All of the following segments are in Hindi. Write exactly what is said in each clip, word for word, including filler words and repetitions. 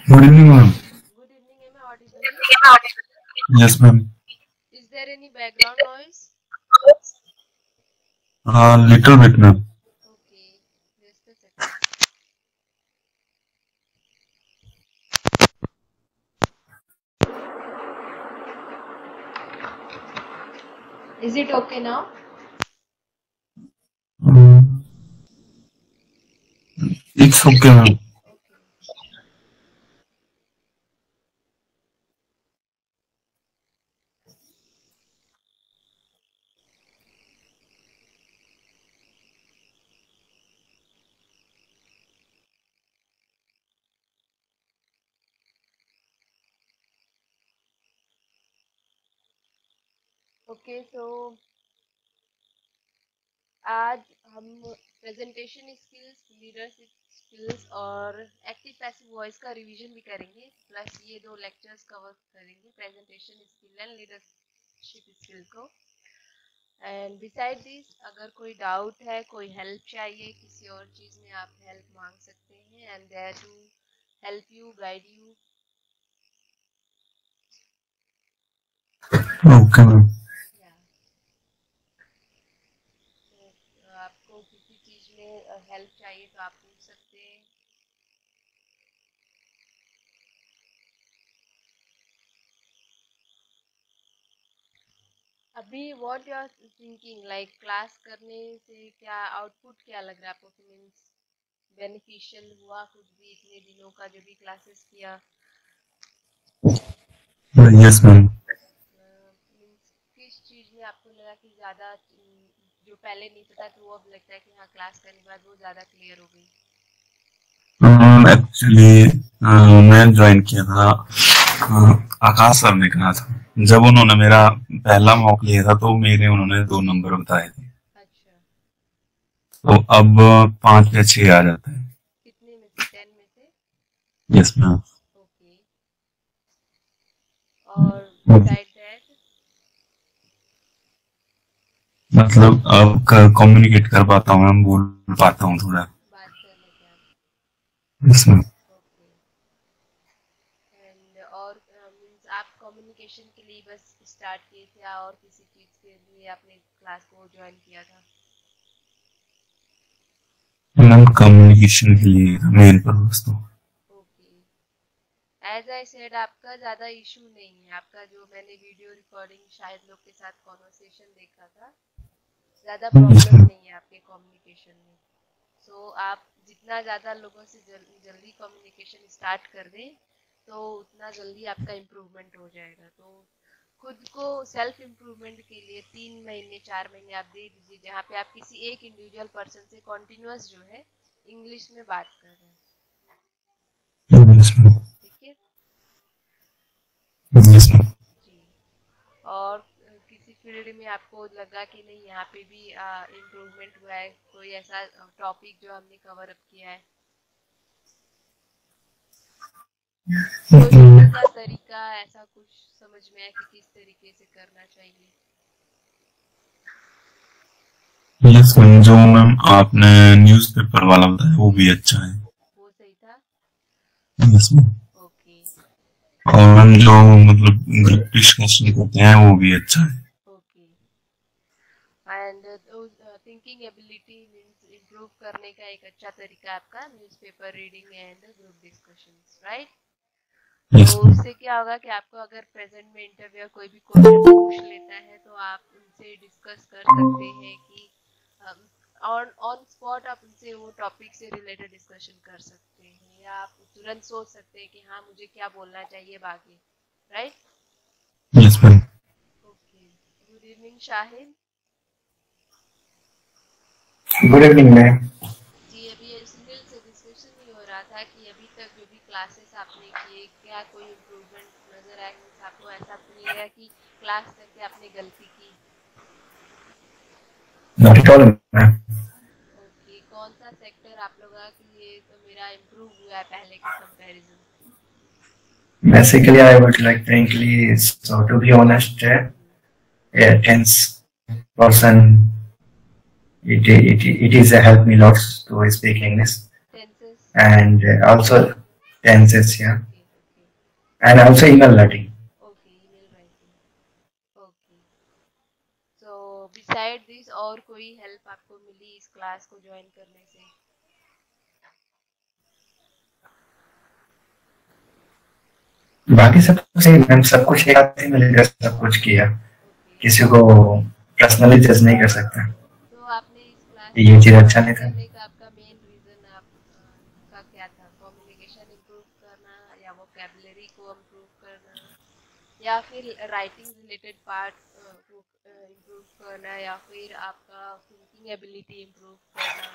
Good evening, ma'am. Good evening. Am I audible? Yes, ma'am. Is there any background noise? Uh, little bit, ma'am. Okay, just a second. Is it okay now? Um, it's okay, ma'am. Okay. Okay, so आज हम प्रेजेंटेशन स्किल्स, लीडरशिप स्किल्स और एक्टिव पैसिव वॉइस का रिवीजन भी करेंगे, प्लस ये दो लेक्चर्स कवर करेंगे, presentation skill and leadership skill को। एंड बिसाइड दिस, अगर कोई डाउट है, कोई हेल्प चाहिए किसी और चीज़ में, आप हेल्प मांग सकते हैं। And there to help you, guide you. Okay, ma'am. तो आपको किसी चीज़ में हेल्प चाहिए तो आप पूछ सकते हैं। अभी what you are thinking, like class करने से क्या आउटपुट क्या लग रहा है आपको? मीन्स बेनिफिशियल हुआ कुछ भी इतने दिनों का जो भी क्लासेस किया? Uh, yes, ma'am. मीन्स किस चीज़ में आपको लगा कि ज़्यादा, जो पहले नहीं पता कि वो अब लगता है कि हाँ क्लास करने के बाद वो ज़्यादा क्लियर हो गई? Um, actually, uh, मैं ज्वाइन किया था, uh, आकाश सर ने कहा था। जब उन्होंने मेरा पहला मॉक लिया था तो मेरे उन्होंने दो नंबर बताए थे। अच्छा, तो अब पाँच या छह आ जाता है। कितने में से? टेन में से? Yes, ma'am. ओके। और बिसाइड दैट? मतलब अब कम्युनिकेट कर पाता हूँ, मैं बोल पाता हूँ थोड़ा। बात कर लेते हैं आप। Yes, ma'am. ओके। एंड और मीन्स आप कम्युनिकेशन के लिए बस स्टार्ट किए थे या और किसी चीज़ के लिए आपने क्लास को ज्वाइन किया था? मैम, कम्युनिकेशन के लिए मेन पर्पस तो। ओके। एज आई सेड, आपका ज़्यादा इशू नहीं है। आपका जो मैंने वीडियो रिकॉर्डिंग शायद लोग के साथ कॉन्वर्सेशन देखा था, ज़्यादा प्रॉब्लम नहीं है आपके कम्युनिकेशन में। सो so, आप जितना ज़्यादा लोगों से जल, जल्दी कम्युनिकेशन स्टार्ट कर दें तो उतना जल्दी आपका इम्प्रूवमेंट हो जाएगा। तो खुद को सेल्फ इम्प्रूवमेंट के लिए तीन महीने चार महीने आप दे दीजिए, जहाँ पे आप किसी एक इंडिविजुअल पर्सन से कॉन्टिन्यूस जो है इंग्लिश में बात कर रहे हैं। Yes, ma'am. ठीक है यस, मैम। जी। और किसी फील्ड में आपको लगा कि नहीं यहाँ पे भी इम्प्रूवमेंट हुआ है, कोई ऐसा टॉपिक जो हमने कवर अप किया है, सोचने का तरीका, ऐसा कुछ समझ में आया कि किस तरीके से करना चाहिए? यस मैम, जो मैम आपने न्यूज़पेपर वाला बताया वो भी अच्छा है। वो सही था? Yes ma'am. ओके। और मैम जो मतलब ग्रुप डिस्कशन करते हैं वो भी अच्छा है। Okay. And thinking ability means improve करने का एक अच्छा तरीका आपका newspaper reading and group discussions, right? Yes तो मैम। उससे क्या होगा कि आपको अगर प्रेजेंट में इंटरव्यू कोई भी क्वेश्चन पूछ लेता है तो आप उनसे डिस्कस कर सकते हैं कि ऑन ऑन स्पॉट आप उनसे वो टॉपिक से रिलेटेड डिस्कशन कर सकते हैं, या आप तुरंत सोच सकते हैं कि हाँ मुझे क्या बोलना चाहिए आगे, right? Yes ma'am. Okay. Good evening Shahid good evening ma'am. जी। अभी सुनील से डिस्कशन ही हो रहा था कि अभी तक जो भी क्लासेस आपने किए, क्या कोई इम्प्रूवमेंट नजर आया? मीन्स आपको ऐसा नहीं लगा कि क्लास करके आपने गलती की? Not at all ma'am. Okay. कौन सा सेक्टर आप लोग का कि ये तो मेरा इम्प्रूव हुआ है पहले के comparison? Basically, I would like frankly, so to be honest, uh, yeah, tense person, it, it, it is a help me lot to speak English. Tenses? And uh, also tenses, yeah. Okay. and also email writing. Okay, email writing. Okay, so beside this और कोई हेल्प आपको मिली इस क्लास को ज्वाइन करने से? बाकी सब कुछ ही मैम, सब कुछ एक साथ ही मिलकर सब कुछ किया, ओके, किसी को पर्सनली जज नहीं कर सकता, तो आपने इस क्लास ये को चीज अच्छा ज्वाइन नहीं था। करने का आपका मेन रीजन आप अ, का क्या था? कम्युनिकेशन इम्प्रूव करना या वोकैबुलरी को इम्प्रूव करना या फिर राइटिंग रिलेटेड पार्ट को इम्प्रूव करना या फिर आपका थिंकिंग एबिलिटी इम्प्रूव करना?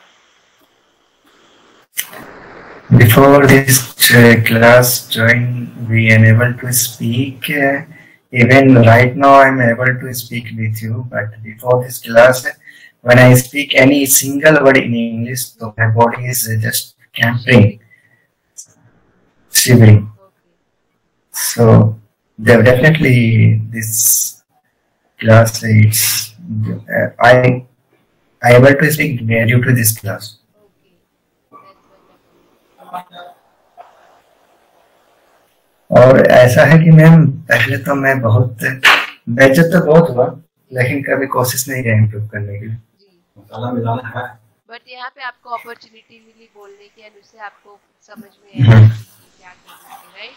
Before this uh, class join, we unable to speak. Uh, even right now, I'm able to speak with you. But before this class, when I speak any single word in English, so my body is uh, just camping, shivering. Okay, So de- definitely this class is uh, I I able to speak due to this class. Okay, that's wonderful. और ऐसा है कि मैम पहले तो मैं बहुत बेइज्जत तो बहुत हुआ, लेकिन कभी कोशिश नहीं किया इम्प्रूव करने की। जी, बट यहाँ पे आपको अपॉर्चुनिटी मिली बोलने की एंड उससे आपको समझ में आया हम्म, कि क्या करना है, right?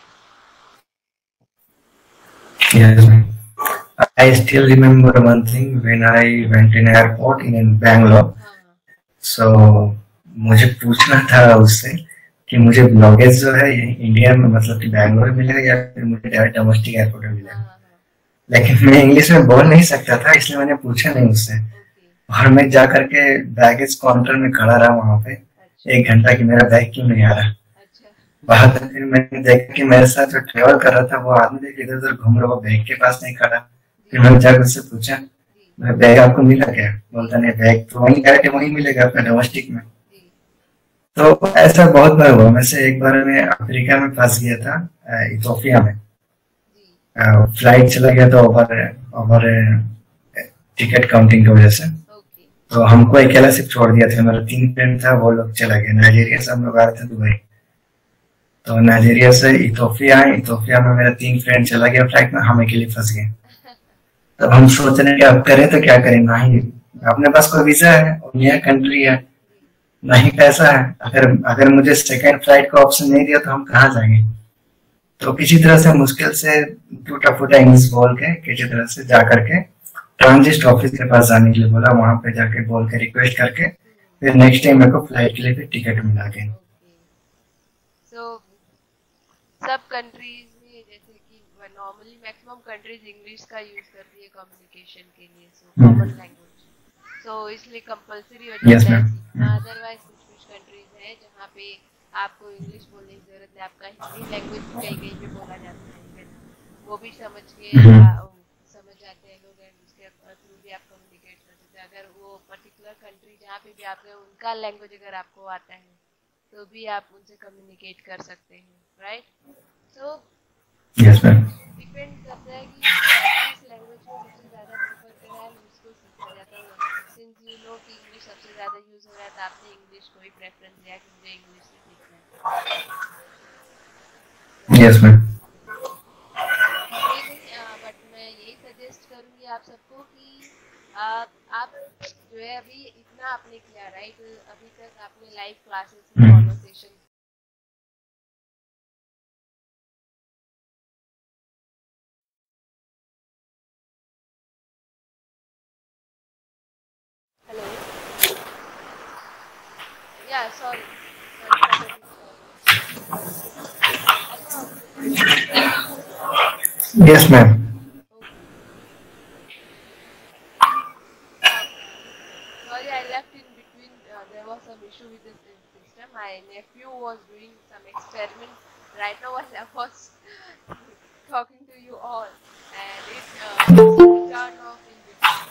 yes, ma'am. I still remember one thing when I went in airport in Bangalore. हाँ हाँ, So मुझे पूछना था उससे कि मुझे लॉगेज जो है ये इंडिया में मतलब कि बैंगलोर में मिलेगा या फिर मुझे डायरेक्ट डोमेस्टिक एयरपोर्ट में हाँ मिलेगा। हाँ हाँ, लेकिन मैं इंग्लिश में बोल नहीं सकता था, इसलिए मैंने पूछा नहीं उससे। ओके, और मैं जा करके बैगेज काउंटर में खड़ा रहा वहां पे अच्छा एक घंटा कि मेरा बैग क्यों नहीं आ रहा। अच्छा, बाद में फिर मैंने देखा कि मेरे साथ जो ट्रेवल कर रहा था वो आदमी देख इधर उधर घूम रहा, वो बैग के पास नहीं खड़ा। फिर जी मैंने जाकर उससे पूछा, जी मैं बैग आपको मिला क्या? बोलता नहीं, बैग तो वहीं डायरेक्ट वहीं मिलेगा अपना डोमेस्टिक में। जी तो ऐसा बहुत बार हुआ। वैसे एक बार मैं अफ्रीका में फंस गया था, अ, इथोपिया में। जी, फ्लाइट चला गया था ओवर ओवर टिकट काउंटिंग की वजह से। ओके, तो हमको अकेला सिर्फ छोड़ दिया था, मेरा तीन फ्रेंड था, वो लोग चला गए नाइजीरिया से, हम लोग आ रहे थे दुबई। तो नाइजीरिया से इथोपिया आए, इथोपिया में मेरा तीन फ्रेंड चला गया फ्लाइट में, हम अकेले फंस गए। तब हम सोच रहे हैं कि अब करें तो क्या करें, ना ही अपने पास कोई वीजा है और नया कंट्री है, जी ना ही पैसा है। अगर अगर मुझे सेकंड फ्लाइट का ऑप्शन नहीं दिया तो हम कहाँ जाएंगे। तो किसी तरह से मुश्किल से टूटा फूटा इंग्लिश बोल के किसी तरह से जा करके ट्रांजिट ऑफिस के पास जाने के लिए बोला, वहां पे जाके बोल के रिक्वेस्ट करके हम्म, फिर नेक्स्ट टाइम मेरे को फ्लाइट के लिए फिर टिकट मिला के। ओके, सो सब कंट्रीज में जैसे कि नॉर्मली मैक्सिमम कंट्रीज इंग्लिश का यूज करती है कम्युनिकेशन के लिए, सो कॉमन लैंग्वेज, सो इसलिए कंपलसरी हो यस जाता है मैम। सीखना। अदरवाइज कुछ कुछ कंट्रीज हैं जहाँ पे आपको इंग्लिश बोलने की जरूरत है, आपका हिंदी लैंग्वेज भी कहीं कहीं पे बोला जाता है, even वो भी समझ के आ, समझ जाते हैं लोग एंड उसके थ्रू भी आप कम्युनिकेट कर सकते हैं। अगर वो पर्टिकुलर कंट्री जहाँ पे भी आप गए उनका लैंग्वेज अगर आपको आता है तो भी आप उनसे कम्युनिकेट कर सकते हैं, right? So yes ma'am. Depend करता है कि अ, किस लैंग्वेज को सबसे ज़्यादा प्रेफर करा है उसको सीखा जाता है। सिंस यू नो कि इंग्लिश सबसे ज़्यादा यूज़ हो रहा है तो आपने इंग्लिश को ही प्रेफरेंस दिया कि मुझे इंग्लिश से सीखना है, राइट? Yes ma'am. कोई नहीं, बट मैं यही सजेस्ट करूँगी आप सबको कि आप आप जो है अभी इतना आपने किया, राइट? अभी तक आपने लाइव क्लासेस में कॉन्वर्सेशन। हेलो, या sorry sorry for the disturbance. Yes ma'am. Okay, sorry I left in between. Uh, there was some issue with the sy- system. My nephew was doing some experiment right now while I was talking to you all, and it uh, turned off in between.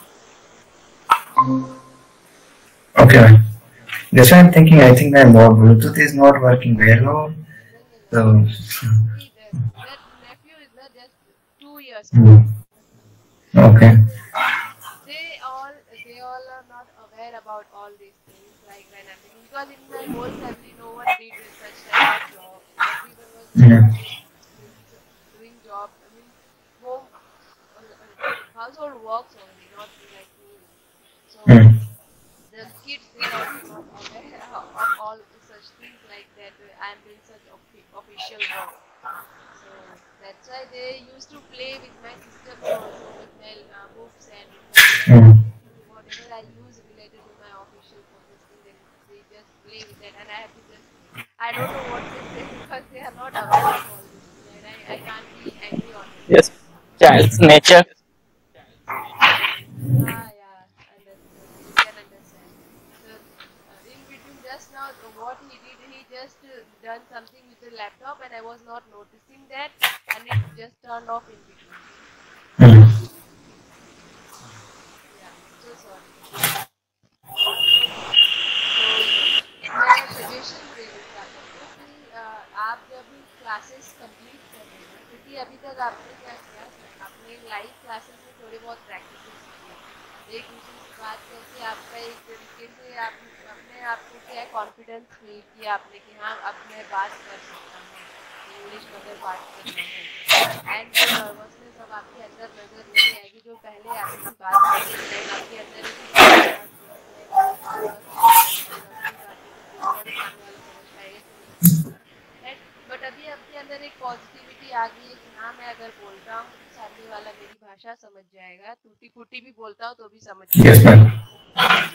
Okay ma'am. That's why I'm thinking, I think my more Bluetooth is not working very well. No, no, no. So, See, that, that nephew is not just two years old. mm, okay. They all they all are not aware about all these things like when I'm thinking, because in my whole family no one did such type of job. Everyone was Yeah. works only, not like me. So Hmm. the kids, they are also not aware of all such things like that. uh, I am doing such offi- official work. So that's why they used to play with my systems also, with my uh, books and with my Hmm. whatever I use related to my official processing. Then they just play with that, and I have to just, I don't know what they say because they are not aware of all this thing, and I, I can't be angry on them. Yes, child's nature. Ah, yeah, understood. You can understand. So, uh, in between just now, uh, what he did, he just uh, done something with the laptop, and I was not noticing that, and it just turned off in between. Hmm. Yeah, so sorry. Okay, so मैं सजेशन दे रही थी आप लोग को कि अ, आप जब क्लासेस कंप्लीट कर लेना, क्योंकि अभी तक आपने क्या किया, आपने लाइव क्लासेस में थोड़े बहुत प्रैक्टिसेस किए, एक दूसरे से बात करके आपका एक तरीके से आप अपने आप को क्या कॉन्फिडेंस फील किया आपने कि हाँ अब मैं बात कर सकता हूँ इंग्लिश में अगर बात करना है, एंड वो नर्वसनेस अब आपके अंदर नजर नहीं आएगी जो पहले आती थी बात करते टाइम आपके अंदर एक घबराहट थी कि मैं बोल पाऊंगा कि नहीं बोल पाऊंगा, अपनी बातों को बोलूंगा तो सामने वाला समझ पाएगा कि नहीं समझ पाएगा, राइट। बट अभी आपके अंदर एक पॉजिटिविटी आ गई है कि हाँ मैं अगर बोल रहा हूँ तो सामने वाला मेरी भाषा समझ जाएगा, टूटी फूटी भी बोलता हूँ तो भी समझ Yes, जाएगा। ma'am.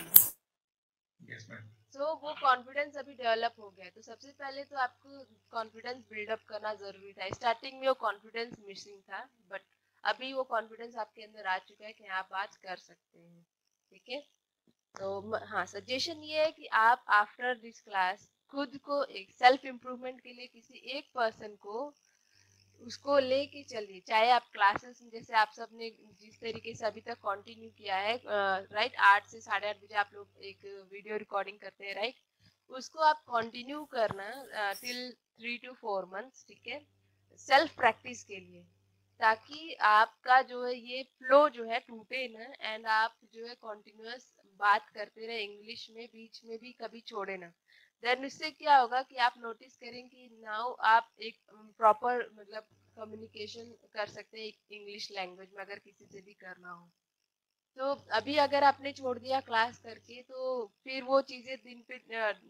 Yes, ma'am. So so, वो कॉन्फिडेंस अभी डेवलप हो गया है। तो सबसे पहले तो आपको कॉन्फिडेंस बिल्डअप करना जरूरी था। स्टार्टिंग में वो कॉन्फिडेंस मिसिंग था, बट अभी वो कॉन्फिडेंस आपके अंदर आ चुका है कि आप बात कर सकते हैं, ठीक है। तो हाँ, सजेशन ये है कि आप आफ्टर दिस क्लास खुद को एक सेल्फ इम्प्रूवमेंट के लिए किसी एक पर्सन को उसको लेके चलिए, चाहे आप क्लासेस जैसे आप सब ने जिस तरीके से अभी तक कंटिन्यू किया है, राइट, आठ से साढ़े आठ बजे आप लोग एक वीडियो रिकॉर्डिंग करते हैं, राइट, उसको आप कंटिन्यू करना till three two four months, ठीक है, सेल्फ प्रैक्टिस के लिए, ताकि आपका जो है ये फ्लो जो है टूटे ना, एंड आप जो है कंटिन्यूअस बात करते रहे इंग्लिश में, बीच में भी कभी छोड़े ना। देन इससे क्या होगा कि आप नोटिस करें कि नाउ आप एक प्रॉपर मतलब कम्युनिकेशन कर सकते हैं इंग्लिश लैंग्वेज में, अगर किसी से भी करना हो। तो अभी अगर आपने छोड़ दिया क्लास करके तो फिर वो चीजें दिन पे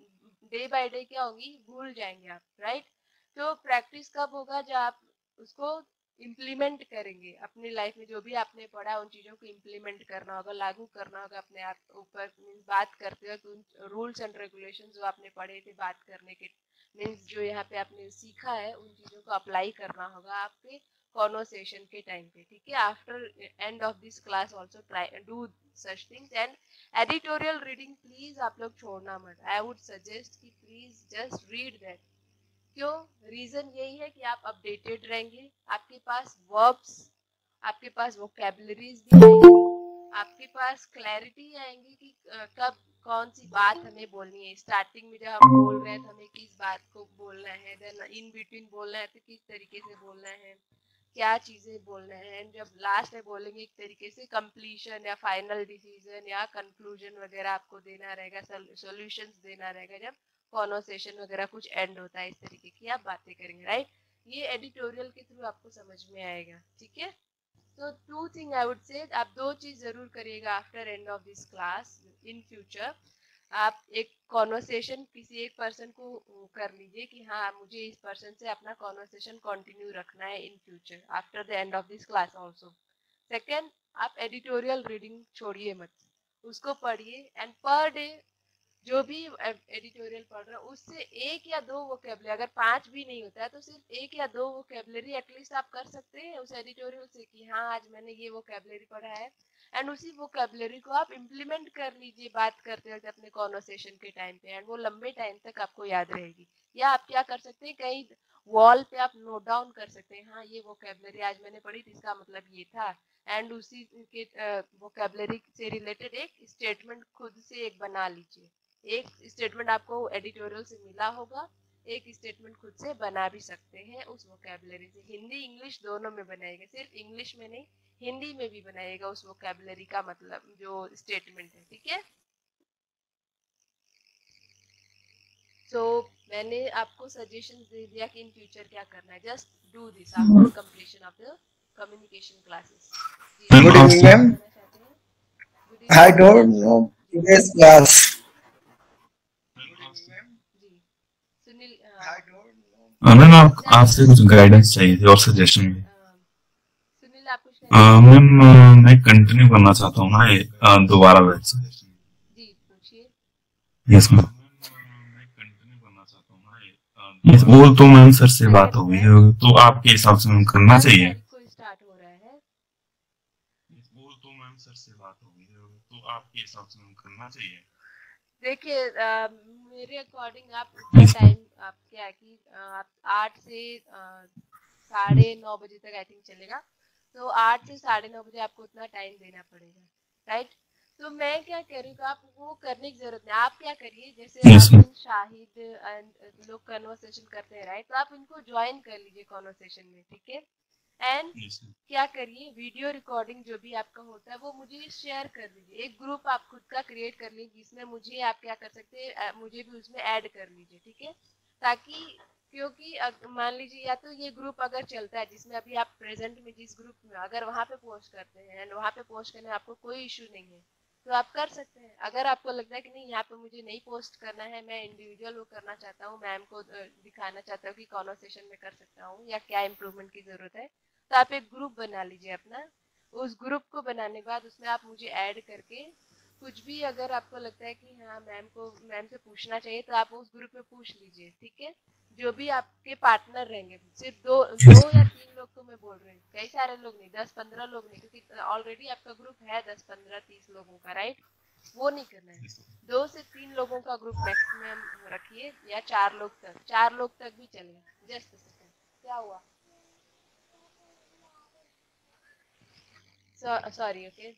डे बाय डे क्या होंगी, भूल जाएंगे आप, राइट। तो प्रैक्टिस कब होगा, जब आप उसको इम्प्लीमेंट करेंगे अपनी लाइफ में, जो भी आपने पढ़ा उन चीजों को इम्प्लीमेंट करना होगा, लागू करना होगा अपने आप ऊपर। मीन्स बात करते वक्त उन रूल्स एंड रेगुलेशन जो आपने पढ़े थे बात करने के, मीन्स जो यहाँ पे आपने सीखा है उन चीजों को अप्लाई करना होगा आपके कॉन्वर्सेशन के टाइम पे, ठीक है। After end of this class also try do such things, and editorial reading please आप लोग छोड़ना मत। आई वुड सजेस्ट कि प्लीज जस्ट रीड दैट। क्यों? रीजन यही है कि आप अपडेटेड रहेंगे, आपके पास वर्ब्स, आपके पास वोकैबुलरीज भी आएंगी, आपके पास क्लैरिटी आएंगी कि कब कौन सी बात हमें बोलनी है। स्टार्टिंग में जब हम बोल रहे हैं तो हमें किस बात को बोलना है, देन इन बिटवीन बोलना है तो किस तरीके से बोलना है, क्या चीजें बोलना है, एंड जब लास्ट में बोलेंगे एक तरीके से कंप्लीशन या फाइनल डिसीजन या कंक्लूजन वगैरह आपको देना रहेगा, सॉल्यूशंस देना रहेगा जब कॉन्वर्सेशन वगैरह कुछ एंड होता है, इस तरीके की आप बातें करेंगे, राइट। ये एडिटोरियल के थ्रू आपको समझ में आएगा, ठीक है। तो to thing I would say, आप दो चीज जरूर करिएगा after end of this class in future. आप एक कॉन्वर्सेशन किसी एक पर्सन को कर लीजिए कि हाँ मुझे इस पर्सन से अपना कॉन्वर्सेशन कंटिन्यू रखना है in future after the end of this class also. Second, आप एडिटोरियल रीडिंग छोड़िए मत, उसको पढ़िए, एंड पर डे जो भी एडिटोरियल पढ़ रहा है उससे एक या दो वोकैबुलरी, अगर पांच भी नहीं होता है तो सिर्फ एक या दो वोकैबुलरी एटलीस्ट आप कर सकते हैं उस एडिटोरियल से कि हाँ आज मैंने ये वोकैबुलरी पढ़ा है, एंड उसी वोकैबुलरी को आप इम्प्लीमेंट कर लीजिए बात करते वक्त अपने कॉन्वर्सेशन के टाइम पे, एंड वो लंबे टाइम तक आपको याद रहेगी। या आप क्या कर सकते हैं, कहीं वॉल पे आप नोट डाउन कर सकते हैं, हाँ ये वोकैबुलरी आज मैंने पढ़ी थी, इसका मतलब ये था, एंड उसी के वोकैबुलरी से रिलेटेड एक स्टेटमेंट खुद से एक बना लीजिए। एक स्टेटमेंट आपको एडिटोरियल से मिला होगा, एक स्टेटमेंट खुद से बना भी सकते हैं उस वोकैबुलरी से। हिंदी इंग्लिश दोनों में बनाएगा, सिर्फ इंग्लिश में नहीं हिंदी में भी बनाएगा उस वोकैबुलरी का मतलब जो स्टेटमेंट है, ठीक है। सो so, मैंने आपको सजेशन दे दिया कि इन फ्यूचर क्या करना है, just do this after completion of the communication classes. Ma'am Good evening, आपसे ma'am. करना चाहते हैं? Good I evening sir. don't know today's class. जी सुनील, अ, मैम आप सुनील आप आपसे कुछ गाइडेंस चाहिए थी और सजेशन भी। अ, सुनील आप कुछ अ, कहना चाहते हैं? मैम अ, मैं कंटिन्यू करना चाहता हूँ ना ये अ, दोबारा बैच। जी पूछिए। Yes ma'am. यस वो तो मैम सर से बात हो सेकंड गई है, है, तो आपके हिसाब से मैम करना दस चाहिए। तारीख को स्टार्ट हो रहा है। वो तो मैम सर से बात हो गई है, तो आपके हिसाब से मैम करना चाहिए। देखिए अ, मेरे अकॉर्डिंग आप उतना यस मैम। टाइम आप क्या है कि अ, आप आठ से अ, साढ़े नौ बजे तक आई थिंक चलेगा। तो आठ से साढ़े नौ बजे आपको उतना टाइम देना पड़ेगा, राइट। तो मैं क्या कह रही हूँ, आप वो करने की जरूरत नहीं। आप क्या करिए, जैसे yes ma'am. Arvind Shahid and लोग कन्वर्सेशन करते हैं, राइट, तो आप इनको ज्वाइन कर लीजिए कन्वर्सेशन में, ठीक है। And yes ma'am. क्या करिए, वीडियो रिकॉर्डिंग जो भी आपका होता है वो मुझे शेयर कर दीजिए। एक ग्रुप आप खुद का क्रिएट कर लीजिए जिसमें मुझे आप क्या कर सकते हैं, अ, मुझे भी उसमें ऐड कर लीजिए, ठीक है। ताकि क्योंकि अग- मान लीजिए या तो ये ग्रुप अगर चलता है जिसमें अभी आप प्रेजेंट में जिस ग्रुप में अगर वहाँ पे पोस्ट करते हैं एंड वहाँ पे पोस्ट करने में आपको कोई इशू नहीं है तो आप कर सकते हैं। अगर आपको लगता है कि नहीं यहाँ पे मुझे नहीं पोस्ट करना है, मैं इंडिविजुअल वो करना चाहता हूँ, मैम को अ, दिखाना चाहता हूँ कि कॉन्वर्सेशन में कर सकता हूँ या क्या इम्प्रूवमेंट की जरूरत है, तो आप एक ग्रुप बना लीजिए अपना। उस ग्रुप को बनाने के बाद उसमें आप मुझे ऐड करके कुछ भी अगर आपको लगता है कि हाँ मैम को मैम से पूछना चाहिए तो आप उस ग्रुप में पूछ लीजिए, ठीक है। जो भी आपके पार्टनर रहेंगे, सिर्फ दो दो यस या मैम। तीन लोग को मैं बोल रही हूँ, कई सारे लोग नहीं, दस पंद्रह लोग नहीं, क्योंकि ऑलरेडी आपका ग्रुप है दस पंद्रह तीस लोगों का, राइट। वो नहीं करना है। दो से तीन लोगों का ग्रुप मैक्सिमम रखिए, या चार लोग तक, चार लोग तक भी चलेगा। जस्ट सेकंड, क्या हुआ? Sorry, okay.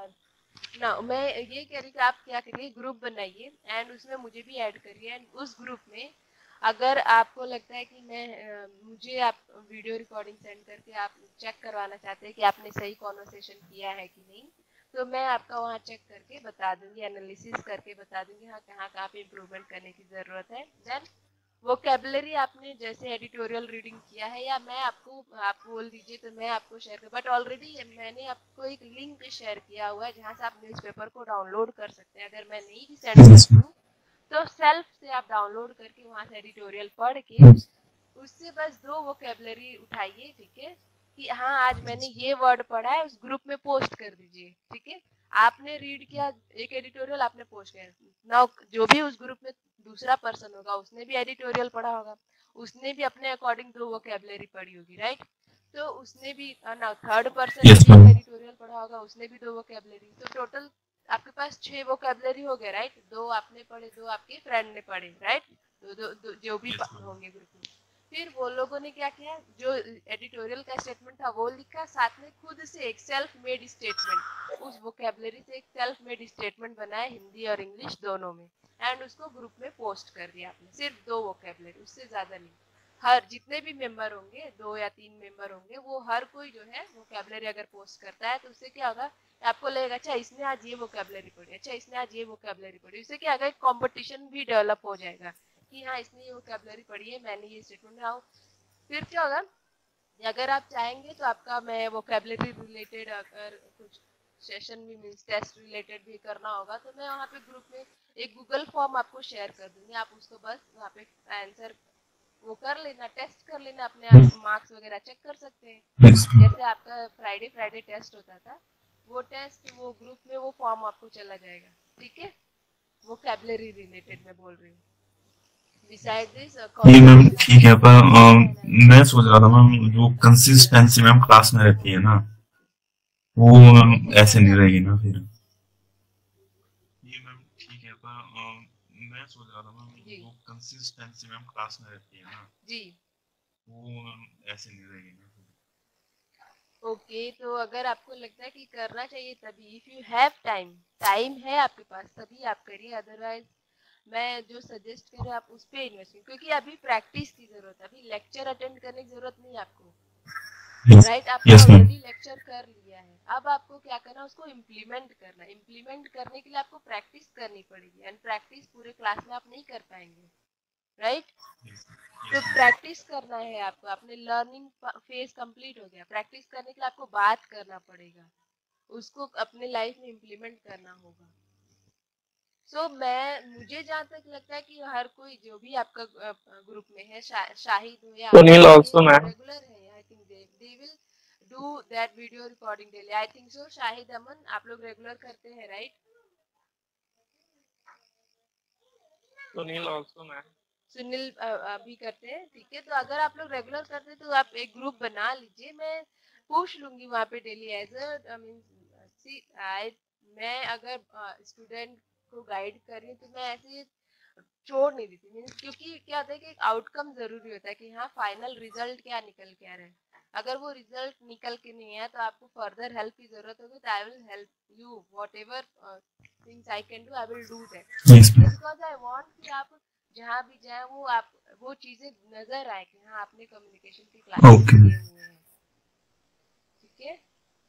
ना मैं ये कह रही कि आप क्या करिए, ग्रुप बनाइए एंड उसमें मुझे भी ऐड करिए। एंड उस ग्रुप में अगर आपको लगता है कि मैं अ, मुझे आप वीडियो रिकॉर्डिंग सेंड करके आप चेक करवाना चाहते हैं कि आपने सही कॉन्वर्सेशन किया है कि नहीं, तो मैं आपका वहाँ चेक करके बता दूंगी, एनालिसिस करके बता दूंगी हाँ कहाँ कहाँ पे इम्प्रूवमेंट करने की ज़रूरत है। देन वोकेबलरी आपने जैसे एडिटोरियल रीडिंग किया है, या मैं आपको आप बोल दीजिए तो मैं आपको शेयर कर, बट ऑलरेडी मैंने आपको एक लिंक शेयर किया हुआ है जहाँ से आप न्यूज़पेपर को डाउनलोड कर सकते हैं। अगर मैं नहीं भी सेंड यस करती मैम। हूँ तो सेल्फ से आप डाउनलोड करके वहाँ से एडिटोरियल पढ़ के उससे बस दो वोकेबलरी उठाइए, ठीक है। कि हाँ आज मैंने ये वर्ड पढ़ा है, उस ग्रुप में पोस्ट कर दीजिए, ठीक है। आपने रीड किया एक एडिटोरियल, आपने पोस्ट किया ना, जो भी उस ग्रुप में दूसरा पर्सन होगा उसने भी एडिटोरियल पढ़ा होगा, उसने भी अपने अकॉर्डिंग दो वोकेबलरी पढ़ी होगी, राइट। तो उसने भी ना, थर्ड पर्सन ने यस भी एक मैम। एडिटोरियल पढ़ा होगा, उसने भी दो वोकेबलरी, तो टोटल आपके पास छह वोकेबलरी हो गए, राइट। दो आपने पढ़े, दो आपके फ्रेंड ने पढ़े, राइट। दो, दो, दो जो भी यस मैम। होंगे ग्रुप में। फिर वो लोगों ने क्या किया, जो एडिटोरियल का स्टेटमेंट था वो लिखा, साथ में खुद से एक सेल्फ मेड स्टेटमेंट, उस वोकेबलरी से एक सेल्फ मेड स्टेटमेंट बनाया हिंदी और इंग्लिश दोनों में, एंड उसको ग्रुप में पोस्ट कर दिया आपने। सिर्फ दो वोकेबलरी, उससे ज्यादा नहीं। हर जितने भी मेंबर होंगे, दो या तीन मेंबर होंगे, वो हर कोई जो है वोकेबलरी अगर पोस्ट करता है तो उससे क्या होगा, आपको लगेगा अच्छा इसने आज ये वोकेबलरी पढ़ी, अच्छा इसने आज ये वोकेबलरी पढ़ी। उससे क्या होगा, एक कंपटीशन भी डेवलप हो जाएगा कि हाँ इसने ये वोकेबलरी पढ़ी है, मैंने ये स्टेटमेंट बनाओ। फिर क्या होगा, अगर आप चाहेंगे तो आपका मैं वोकेबलरी रिलेटेड अगर कुछ सेशन भी मीन्स टेस्ट रिलेटेड भी करना होगा तो मैं वहाँ पे ग्रुप में एक गूगल फॉर्म आपको शेयर कर दूंगी। आप उसको बस वहाँ पे आंसर वो कर लेना, टेस्ट कर लेना, अपने आप मार्क्स वगैरह चेक कर सकते हैं। Yes ma'am. जैसे आपका फ्राइडे फ्राइडे टेस्ट होता था, वो टेस्ट वो ग्रुप में वो फॉर्म आपको चला जाएगा, ठीक है। वोकेबलरी रिलेटेड मैं बोल रही हूँ। बिसाइड दिस ये मैम कॉन्वर्सेशन ठीक है, पर एंड अम, डेटा मैं एनालिसिस। सोच रहा था मैम जो कंसिस्टेंसी मैम क्लास में रहती है ना, वो मैम देखिए ऐसे नहीं अगर रहेगी ना फिर। ये मैम ठीक है, पर अम, मैं सोच रहा था मैम जी जो कंसिस्टेंसी मैम क्लास में रहती है ना, जी वो मैम ऐसे नहीं रहेगी ना फिर। ओके, तो अगर आपको लगता है कि करना चाहिए तभी, if you have time, time है आपके पास तभी आप करिए। अदरवाइज मैं जो सजेस्ट कर रही हूँ आप उस पर इन्वेस्ट करिए, क्योंकि अभी प्रैक्टिस की जरूरत है, अभी लेक्चर अटेंड करने की जरूरत नहीं है आपको, यस। राइट। आपने यस मैम। ऑलरेडी लेक्चर कर लिया है, अब आपको क्या करना है, उसको इम्प्लीमेंट करना है। इम्प्लीमेंट करने के लिए आपको प्रैक्टिस करनी पड़ेगी, एंड प्रैक्टिस पूरे क्लास में आप नहीं कर पाएंगे। राइट। तो प्रैक्टिस करना है आपको, अपने लर्निंग फेज कंप्लीट हो गया, प्रैक्टिस करने के लिए आपको बात करना पड़ेगा, उसको अपने लाइफ में इम्प्लीमेंट करना होगा। सो so, मैं मुझे जहाँ तक लगता है कि हर कोई जो भी आपका ग्रुप में है, शा, शाहिद हो या सुनील also मैम। रेगुलर है, I think they they will do that video recording daily, I think so. Shahid, Aman, आप लोग रेगुलर करते हैं right? Sunil also ma'am. Sunil भी करते हैं, ठीक है। तो अगर आप लोग रेगुलर करते हैं तो आप एक ग्रुप बना लीजिए, मैं पूछ लूंगी वहाँ पे daily as a mean see I, मैं अगर स्टूडेंट को गाइड कर रही हूँ तो मैं ऐसे छोड़ नहीं देती, मीन्स क्योंकि क्या होता है कि एक आउटकम जरूरी होता है कि हाँ फाइनल रिजल्ट क्या निकल के आ रहा है। अगर वो रिजल्ट निकल के नहीं है तो आपको फर्दर हेल्प की जरूरत होगी, तो I will help you whatever things I can do, I will do that, because I want कि आप जहाँ भी जाए वो आप वो चीजें नजर आए कि हाँ आपने कम्युनिकेशन की क्लासेस Okay. किए हुए हैं, ठीक है।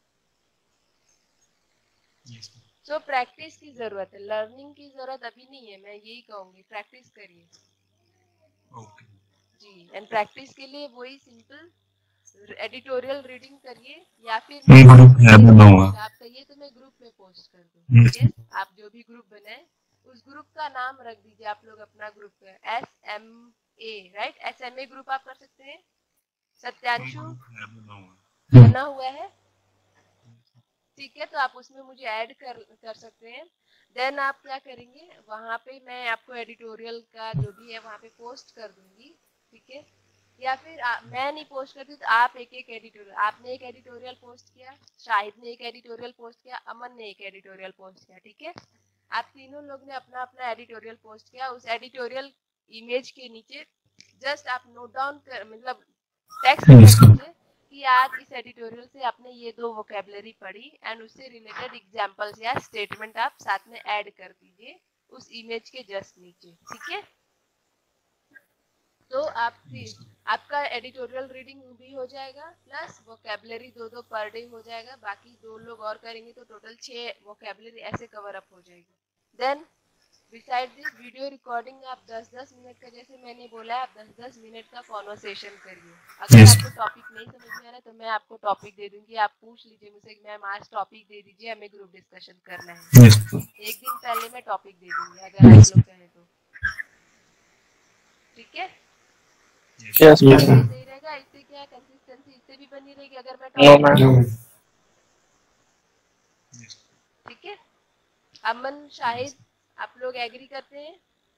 सो प्रैक्टिस की जरूरत है, लर्निंग की जरूरत अभी नहीं है, मैं यही कहूंगी प्रैक्टिस करिए Okay. जी। एंड प्रैक्टिस के लिए वही सिंपल एडिटोरियल रीडिंग करिए, या फिर मैं मैं ग्रुप है बनाऊंगा। आप कहिए तो मैं ग्रुप में पोस्ट कर दूँ, Yes. ठीक है। आप जो भी ग्रुप बनाए उस ग्रुप का नाम रख दीजिए आप लोग अपना ग्रुप का, S M A, right, S M A group आप कर सकते हैं। सत्यांशु बना हुआ है, ठीक है, तो आप उसमें मुझे ऐड कर कर सकते हैं। देन आप क्या करेंगे, वहाँ पे मैं आपको एडिटोरियल का जो भी है वहाँ पे पोस्ट कर दूंगी, ठीक है। या फिर आ, मैं नहीं पोस्ट करती तो आप एक एक एडिटोरियल, आपने एक एडिटोरियल पोस्ट किया, शाहिद ने एक एडिटोरियल पोस्ट किया, अमन ने एक एडिटोरियल पोस्ट किया, ठीक है। आप तीनों लोग ने अपना अपना एडिटोरियल पोस्ट किया, उस एडिटोरियल इमेज के नीचे जस्ट आप नोट डाउन कर, मतलब टेक्स्ट कर दीजिए कि आज इस एडिटोरियल से आपने ये दो वोकेबलरी पढ़ी, एंड उससे रिलेटेड एग्जांपल्स या स्टेटमेंट आप साथ में ऐड कर दीजिए उस इमेज के जस्ट नीचे, ठीक है। तो आप आपका एडिटोरियल रीडिंग भी हो जाएगा, प्लस वोकेबलरी दो दो पर डे हो जाएगा, बाकी दो लोग और करेंगे तो टोटल छह वोकेबलरी ऐसे कवर अप हो जाएगी। Then beside this video recording आप दस दस मिनट का, जैसे मैंने बोला आप दस दस मिनट का कॉन्वर्सेशन करिए। अगर Yes. आपको टॉपिक नहीं समझ में आ रहा तो मैं आपको टॉपिक दे दूंगी, आप पूछ लीजिए मुझसे कि मैम आज टॉपिक दे दीजिए, हमें ग्रुप डिस्कशन करना है। Yes. एक दिन पहले मैं टॉपिक दे दूंगी अगर आप लोग कहें तो, ठीक है। Yes ma'am. सही रहेगा, इससे क्या कंसिस्टेंसी इससे भी बनी रहेगी अगर मैं No टॉपिक, मैम। ठीक है। अमन, शाहिद, आप लोग एग्री करते हैं?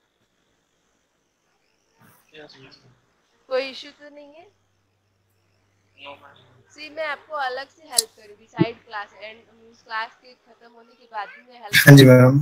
कोई इश्यू तो नहीं है? सी मैं आपको अलग से हेल्प करूंगी साइड क्लास एंड क्लास के खत्म होने के बाद भी मैं हेल्प। हाँ जी मैम।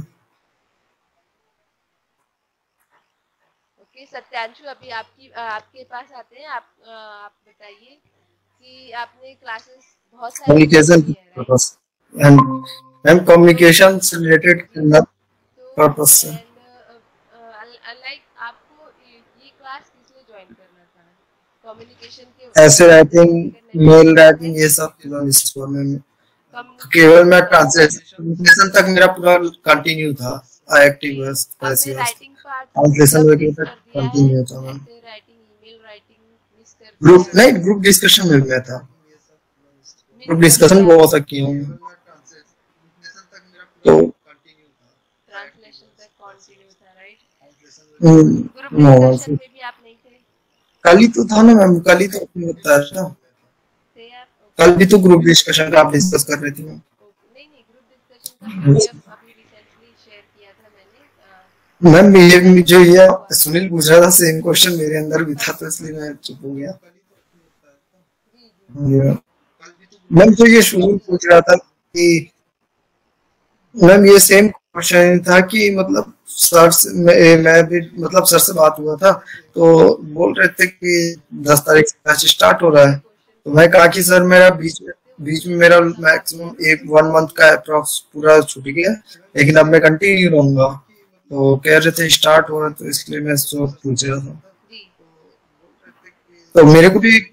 ओके सत्यांशु, अभी आपकी आपके पास आते हैं, आप आप बताइए कि आपने क्लासेस बहुत सारी कम्युनिकेशन की है, right? Purpose and ma'am communication से रिलेटेड पर्पस से। एंड लाइक आपको ये क्लास किस लिए ज्वाइन करना था? कम्युनिकेशन के ऐसे राइटिंग, मेल राइटिंग, ये सब चीजों इसको में केवल मैं ट्रांसलेशन तक मेरा पूरा कंटिन्यू था, एक्टिव बस पैसिव राइटिंग पार्ट ट्रांसलेशन वगैरह तक कंटिन्यू था मैम। ऐसे राइटिंग, ईमेल राइटिंग मिस कर ग्रुप नहीं, ग्रुप डिस्कशन में मैं था, ग्रुप डिस्कशन बहुत तक किया हूं, तो ट्रांसलेशन तक कंटिन्यू था, right? Hmm, group no discussion में भी आप नहीं थे? कल ही तो था ना मैम, कल ही तो होता है ना, थे आप? कल भी तो ग्रुप डिस्कशन का आप डिस्कस कर रहे थे मैम। नहीं नहीं, ग्रुप डिस्कशन का पीडीएफ अभी रिसेंटली शेयर किया था मैंने। मैम ये जो ये सुनील पूछ रहा था सेम क्वेश्चन मेरे अंदर भी था, तो इसलिए मैं चुप हो गया। मैम तो ये सुनील पूछ रहा था कि मैम ये सेम क्वेश्चन था कि मतलब सर से मैं, मैं भी मतलब सर से बात हुआ था, तो बोल रहे थे कि दस तारीख से मैच स्टार्ट हो रहा है, तो मैं कहा कि सर मेरा बीच में बीच में मेरा मैक्सिमम एक वन मंथ का अप्रॉक्स पूरा छूट गया, लेकिन अब मैं कंटिन्यू रहूंगा, तो कह रहे थे स्टार्ट हो रहा है, तो इसलिए मैं सो पूछ रहा था। तो मेरे को भी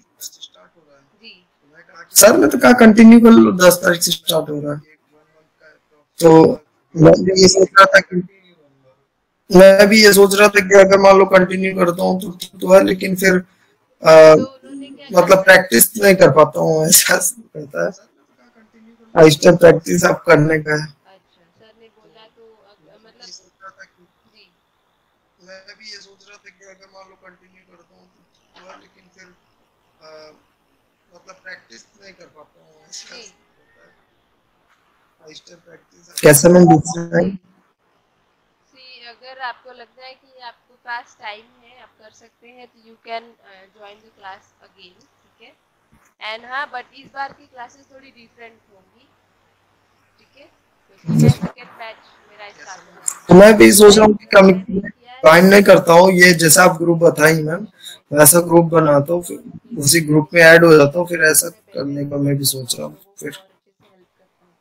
सर ने तो कहा कंटिन्यू कर लो, दस तारीख से स्टार्ट हो रहा है, तो मैं ये सोच रहा था कि मैं भी ये सोच रहा था कि अगर मान लो कंटिन्यू करता हूँ तो ठीक तो है, लेकिन फिर आ, तो उन्होंने क्या मतलब कहा? प्रैक्टिस नहीं कर पाता हूँ, ऐसा रहता है। एक्स्ट्रा प्रैक्टिस आप करने का है। अच्छा, सर ने बोला तो अग- मतलब जी मैं भी ये सोच रहा था कि अगर मान लो कंटिन्यू करता हूँ तो ठीक तो है, लेकिन फिर आ, मतलब प्रैक्टिस नहीं कर पाता हूँ, ऐसा जी रहता है। एक्स्ट्रा प्रैक्टिस कैसे मैं पूछ रहा जी हूँ? सी अगर आपको लगता है कि आपके पास टाइम है, आप कर सकते हैं, तो you can join the class again, ठीक है। एंड हाँ, बट इस बार की क्लासेस थोड़ी डिफरेंट होंगी, ठीक है, क्योंकि मैं सेकेंड बैच मेरा स्टार्ट हो रहा तो मैं भी सोच है। रहा हूँ कि एंड कम मैंने किया है ज्वाइन नहीं करता हूँ, ये कि जैसा आप ग्रुप बताई मैम वैसा ग्रुप बनाता हूँ, फिर उसी ग्रुप में ऐड हो जाता हूँ, फिर ऐसा मैं पहले करने का से मैं भी मतलब सोच रहा हूँ लोगों को फिर। और अच्छे से हेल्प करता हूँ,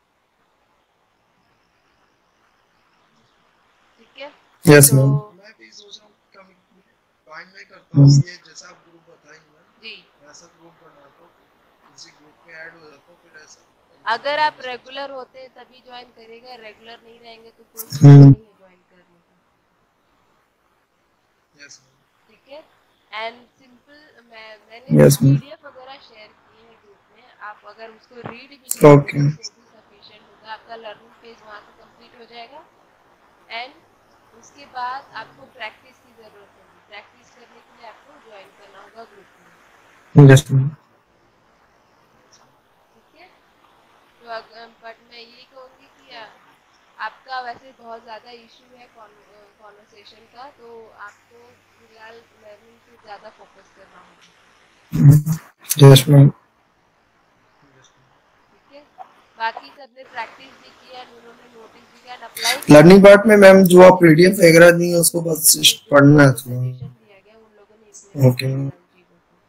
ठीक है। यस तो मैम। मैं भी सोच रहा हूँ कि कम ज्वाइन नहीं करता हूँ, ये जैसा आप ग्रुप बताई मैम जी वैसा ग्रुप बनाता हूँ, उसी ग्रुप में ऐड हो जाता हूँ, फिर ऐसा अगर आप रेगुलर होते हैं तभी ज्वाइन करेगा, रेगुलर नहीं रहेंगे तो कोई रीजन हम्म। नहीं है ज्वाइन करने का, यस ठीक है। एंड सिंपल मैं मैंने यस मैम। पीडीएफ वगैरह शेयर किए हैं ग्रुप में, आप अगर उसको रीड भी करेंगे ओके। तो भी सफिशिएंट होगा, आपका लर्निंग फेज वहाँ से कंप्लीट हो जाएगा। एंड उसके बाद आपको प्रैक्टिस की ज़रूरत होगी, प्रैक्टिस करने के लिए आपको ज्वाइन करना होगा ग्रुप में, यस मैम। ठीक है। तो अगर बट मैं यही कहूँगी कि आ, आपका वैसे बहुत ज़्यादा इशू है कॉन्वर्सेशन का, तो आपको फिलहाल लर्निंग पे ज़्यादा फोकस करना होगा, यस मैम। ठीक है। बाकी सबने प्रैक्टिस भी किया, उन्होंने नोटिस भी किया, अप्लाई किया लर्निंग है, पार्ट में मैम जो आप पीडीएफ वगैरह दी है उसको बस जो जो पढ़ना है उनको थोड़ा। सजेशन दिया गया उन लोगों ने इम्प्लीमेंट ओके किया मैम। है उन चीज़ों को,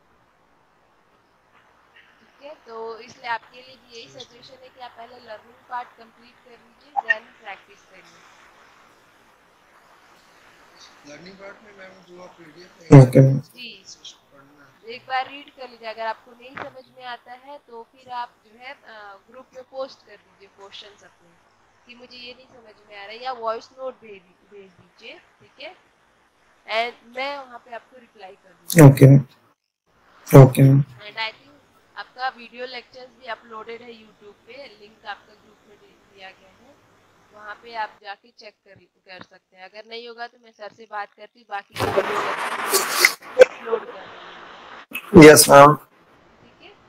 ठीक है। तो इसलिए आपके लिए भी यही सजेशन है कि आप पहले लर्निंग पार्ट कंप्लीट कर लीजिए, देन प्रैक्टिस करिए। लर्निंग पार्ट में मैम जो आप पीडीएफ ओके मैम। जी एक बार रीड कर लीजिए, अगर आपको नहीं समझ में आता है तो फिर आप जो है ग्रुप में पोस्ट कर दीजिए क्वेश्चंस अपने कि मुझे ये नहीं समझ में आ रहा है, या वॉइस नोट भेज भेज दीजिए, ठीक है। एंड मैं वहाँ पे आपको रिप्लाई कर दूँगी, okay okay ma'am. And I think आपका वीडियो लेक्चर्स भी अपलोडेड है यूट्यूब पे, लिंक आपका ग्रुप में दे दिया गया है, वहाँ पे आप जाके चेक कर कर सकते हैं। अगर नहीं होगा तो मैं सर से बात करती हूँ, बाकी के वीडियो लेक्चर अपलोड कर दूँगी, यस मैम। ठीक है।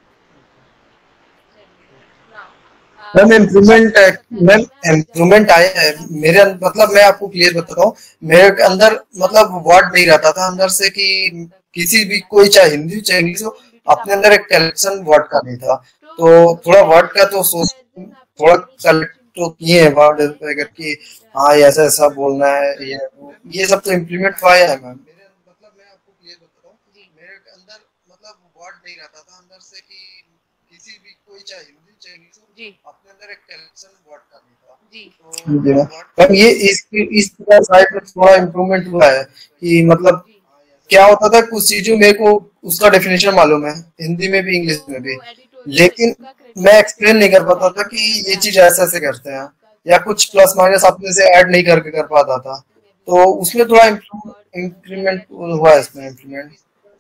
चलिए नाउ मैम मुझे इम्प्रूवमेंट ये बताइए मैम मैम, जहाँ इम्प्रूवमेंट आया है आप मेरे अं- मतलब मैं आपको क्लियर बताता हूँ, मेरे के अंदर मतलब वर्ड नहीं रहता था अंदर से कि किसी भी कोई चाहे हिंदी चाहे इंग्लिश हो, अपने अंदर एक कलेक्शन वर्ड का नहीं था, तो तो थोड़ा वर्ड का तो सोच कंपैरिजन आपको थोड़ा कहीं पे कलेक्ट कुछ तो इम्प्रूव किए हैं दिखता वर्ड है अगर या कि फिर हाँ ये ऐसा ऐसा बोलना है, जी ये वो, ये सब तो इम्प्लीमेंट हुआ है मैम। मेरे मतलब मैं आपको क्लियर बताता हूँ, जी मेरे अंदर मतलब वर्ड नहीं रहता था अंदर से कि किसी भी कोई चाहे हिंदी चाहे इंग्लिश हो, जी अपने अंदर एक कलेक्शन वर्ड का नहीं था, जी तो जी मैम। मैम ये इस इस तरह साइड में थोड़ा इम्प्रूवमेंट हुआ है कि मतलब जी क्या होता था कुछ चीजों मेरे को उसका डेफिनेशन मालूम है हिंदी में भी तो इंग्लिश में भी, वो एडिटोरियल लेकिन उसका मैं क्रेडिट एक्सप्लेन नहीं कर एडिटोरियल पाता था साइड कि में अगर ये चीज आपको ऐसे ऐसे लगता है करते कि हैं, आपका या जो कुछ प्लस कंटेंट माइनस अपने से ऐड नहीं करके कर पाता था, में भी तो उसमें थोड़ा वर्ड क्या इम्प्लीमेंट क्या चीजें हुआ है इसमें इम्प्लीमेंट।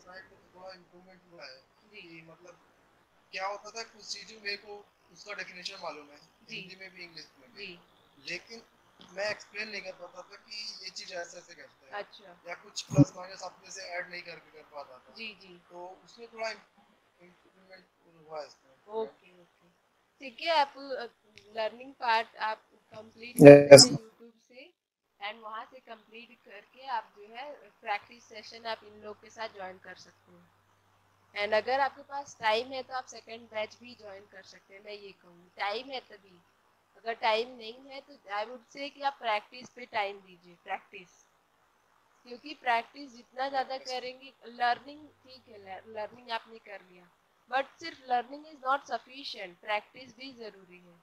जी क्या होता था कुछ चीजों मेरे को उसका डेफिनेशन मालूम है जी हिंदी में भी इंग्लिश में भी, जी लेकिन मैं एक्सप्लेन नहीं कर पाता था कि ये चीज ऐसे ऐसे करते हैं, अच्छा या कुछ प्लस माइनस अपने से ऐड नहीं करके कर पाता था, जी जी तो उसमें थोड़ा इम्प्लीमेंट हुआ है इसमें। ओके ओके ठीक है। आप लर्निंग पार्ट आप कंप्लीट कर यस लीजिए यूट्यूब से, एंड वहाँ से कंप्लीट करके आप जो है प्रैक्टिस सेशन आप इन लोग के साथ ज्वाइन कर सकते हैं। एंड अगर आपके पास टाइम है तो आप सेकंड बैच भी ज्वाइन कर सकते हैं, मैं ये कहूँगी टाइम है तभी, अगर टाइम नहीं है तो आई वुड से कि आप प्रैक्टिस पे टाइम दीजिए, प्रैक्टिस, क्योंकि प्रैक्टिस जितना ज़्यादा करेंगे, लर्निंग ठीक है, लर्निंग आपने कर लिया, बट सिर्फ learning is not sufficient, practice भी ज़रूरी है।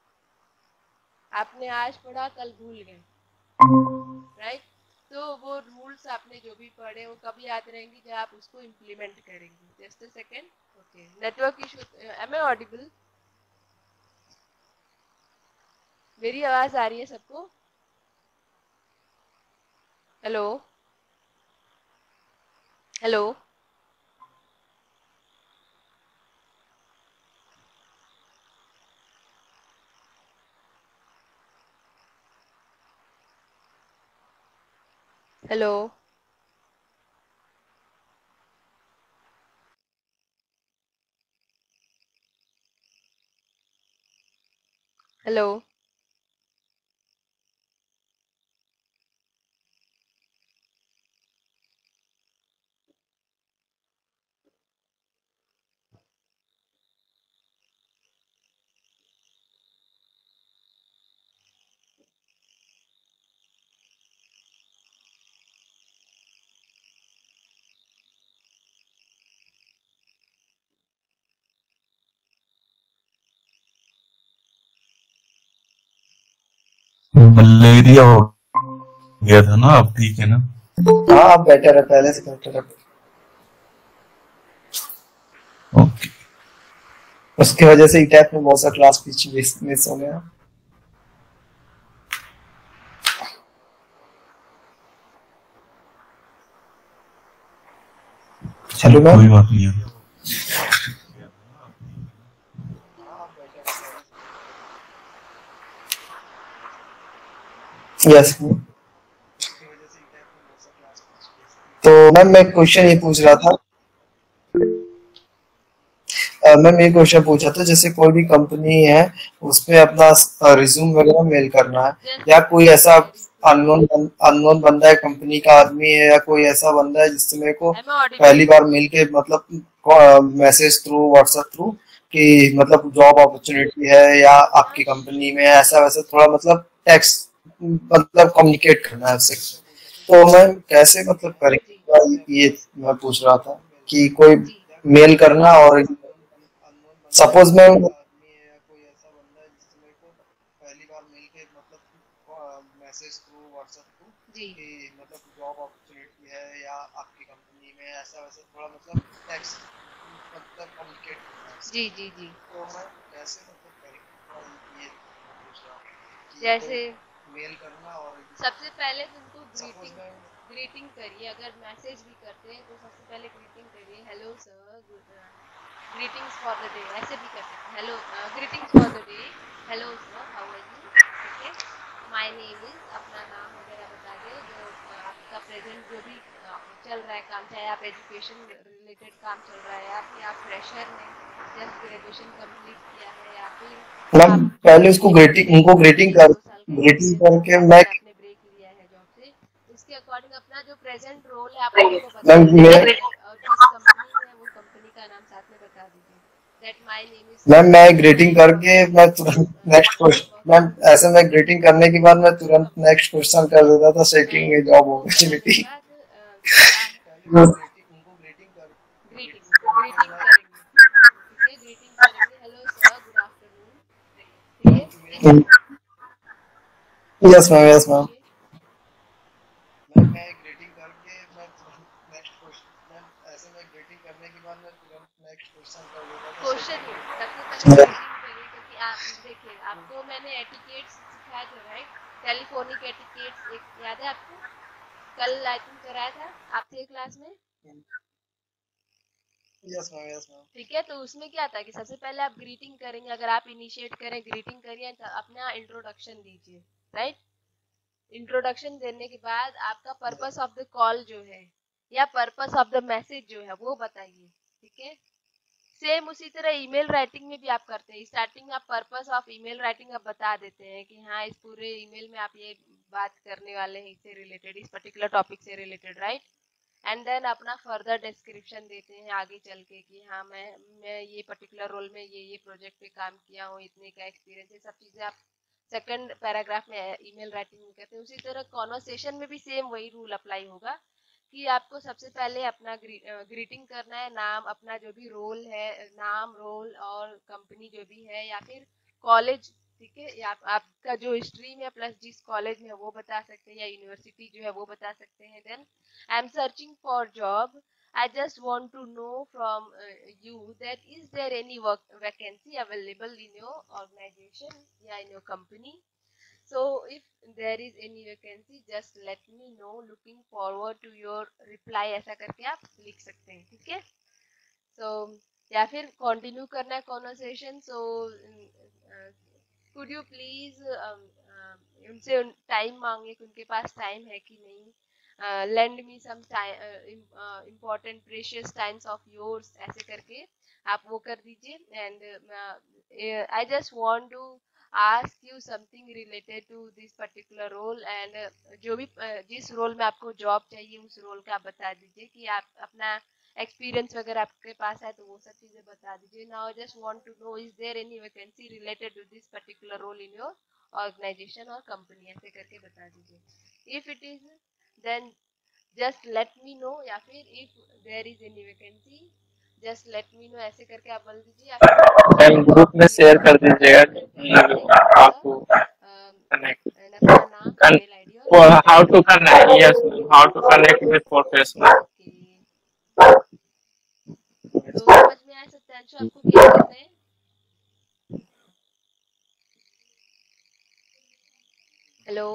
आपने आज पढ़ा कल भूल गए, राइट, तो वो रूल्स आपने जो भी पढ़े वो कब याद रहेंगे जब आप उसको इम्प्लीमेंट करेंगे। Just a second, okay, network issue, am I audible, मेरी आवाज़ आ रही है सबको? Hello hello hello hello malaria हो गया था ना, अब ठीक है ना? हाँ अब बेटर है, पहले से बेटर है। ओके। उसकी वजह से ई टैप में बहुत सा क्लास पीछे मिस हो गया। चलो मैम, कोई बात नहीं है। यस। तो मैम मैं क्वेश्चन ये पूछ रहा था, मैम ये क्वेश्चन पूछा था, जैसे कोई भी कंपनी है उसमें अपना रिज्यूम वगैरह मेल करना है, या कोई ऐसा अननोन अननोन बंदा है, कंपनी का आदमी है, या कोई ऐसा बंदा है जिससे मेरे को पहली बार मिल के मतलब मैसेज थ्रू व्हाट्सएप थ्रू कि मतलब जॉब अपॉर्चुनिटी है या आपकी कंपनी में ऐसा वैसा थोड़ा मतलब टेक्स्ट मतलब कम्युनिकेट करना है उससे, तो मैं कैसे मतलब करेंगे ये मैं पूछ रहा था कि कोई मेल करना, और सपोज मैं मैसेज थ्रू व्हाट्सएप थ्रू जी कि मतलब जॉब अपॉर्चुनिटी है या आपकी कंपनी में ऐसा वैसा थोड़ा मतलब टेक्स्ट मतलब कम्युनिकेट करना है, जी जी जी तो मैं कैसे मतलब करेंगे ये पूछ रहा हूँ कि जैसे कोई मेल करना, और सबसे पहले तुमको सपोज ग्रीटिंग मैं ग्रीटिंग करिए। अगर मैसेज भी करते हैं तो सबसे पहले ग्रीटिंग करिए, hello sir, greetings for the day, ऐसे भी कर सकते हैं। Hello greetings for the day, hello sir, how are you, ठीक है, माय नेम इज, अपना नाम वगैरह बता दे, जो uh, आपका प्रेजेंट जो भी uh, चल रहा है काम, चाहे आप एजुकेशन रिलेटेड काम चल रहा है, या फिर आप फ्रेशर हैं, जस्ट ग्रेजुएशन कंप्लीट किया है, या फिर मैम आप पहले उसको एक ग्रीटिंग एक उनको साल का ग्रीटिंग या कर दो साल का ग्रीटिंग एक्सपीरियंस है करके आपका, मैं अगर आपने ब्रेक लिया है जॉब से, उसके अकॉर्डिंग अपना जो प्रेजेंट रोल है आप उनको बता मैम दीजिए, मैं और जिस कंपनी में है वो कंपनी का नाम साथ में बता दीजिए, that my name is ma'am so, मैं आई ग्रीटिंग एम करके मैं तुरंत नेक्स्ट क्वेश्चन, मैम ऐसे मैं ग्रीटिंग करने के बाद मैं तुरंत नेक्स्ट क्वेश्चन कर देता था, सेकिंग ए जॉब वो करने के अपॉर्चुनिटी। बाद uh, क्या ग्रीटिंग ग्रीटिंग करेंगे, ठीक है, ग्रीटिंग करेंगे, हेलो सर, गुड आफ्टरनून, ठीक है, ऐसे यस मैम, यस मैम। पूछिए। मैम मैं ग्रीटिंग करके मैं तुरंत नेक्स्ट क्वेश्चन, मैम ऐसे मैं ग्रीटिंग करने के बाद मैं तुरंत नेक्स्ट क्वेश्चन कर देता था, क्वेश्चन सेकिंग नहीं, सबसे पहले ए ग्रीटिंग करिए, क्योंकि आप देखिए, आपको मैंने एटिकेट्स सिखाया था, राइट, टेलीफोनिक एटिकेट्स, एक याद है आपको, कल आई थिंक कराया था आपसे क्लास में, यस मैम, यस मैम। ठीक है, तो उसमें क्या था कि सबसे पहले आप ग्रीटिंग करेंगे, अगर आप इनिशिएट करें, ग्रीटिंग करिए, तो अपना इंट्रोडक्शन दीजिए, राइट, इंट्रोडक्शन देने के बाद आपका पर्पस ऑफ द कॉल जो है, या पर्पस ऑफ द मैसेज जो है वो बताइए, ठीक है, सेम उसी तरह ईमेल राइटिंग में भी आप करते हैं, स्टार्टिंग में आप पर्पस ऑफ ईमेल राइटिंग आप बता देते हैं कि हाँ इस पूरे ईमेल में आप ये बात करने वाले हैं, इससे रिलेटेड, इस पर्टिकुलर टॉपिक से रिलेटेड, राइट, एंड देन अपना फर्दर डिस्क्रिप्शन देते हैं आगे चल के कि हाँ मैं मैं ये पर्टिकुलर रोल में ये ये प्रोजेक्ट पे काम किया हूँ, इतने का एक्सपीरियंस है, सब चीज़ें आप सेकंड पैराग्राफ में ईमेल राइटिंग में कहते हैं। उसी तरह कॉन्वर्सेशन में भी सेम वही रूल अप्लाई होगा कि आपको सबसे पहले अपना ग्री, ग्रीटिंग करना है, नाम, अपना जो भी रोल है, नाम, रोल और कंपनी जो भी है, या फिर कॉलेज, ठीक है, या आप, आपका जो स्ट्रीम है प्लस जिस कॉलेज में है वो बता सकते हैं, या यूनिवर्सिटी जो है वो बता सकते हैं, then I am searching for job, I just want to know from uh, you that is there any work vacancy available in your organization, yeah, in your company, So if there is any vacancy, just let me know. Looking forward to your reply, ऐसा करके आप लिख सकते हैं, ठीक है? So या फिर कंटिन्यू करना है conversation. So could you please um, uh, उनसे टाइम मांगे कि उनके पास टाइम है कि नहीं. Lend me some important precious times of yours, ऐसे करके आप वो कर दीजिए. And I just want to ask you something related to this particular role. and uh, जो भी uh, जिस रोल में आपको जॉब चाहिए उस रोल का आप बता दीजिए कि आप अपना एक्सपीरियंस वगैरह आपके पास है तो वो सब चीजें बता दीजिए. Now just want to know is there any vacancy related to this particular role in your organisation और कंपनी, ऐसे करके बता दीजिए. If it is then just let me know, या फिर if there is any vacancy just let me know, ऐसे करके आप बोल दीजिए. या मैम ग्रुप में शेयर कर दीजिएगा आपको कनेक्ट अपना नाम, ईमेल आईडी और हाउ टू करना है. Yes how to connect with professional. तो समझ में आया सत्यांशु आपको क्या करना है? हेलो,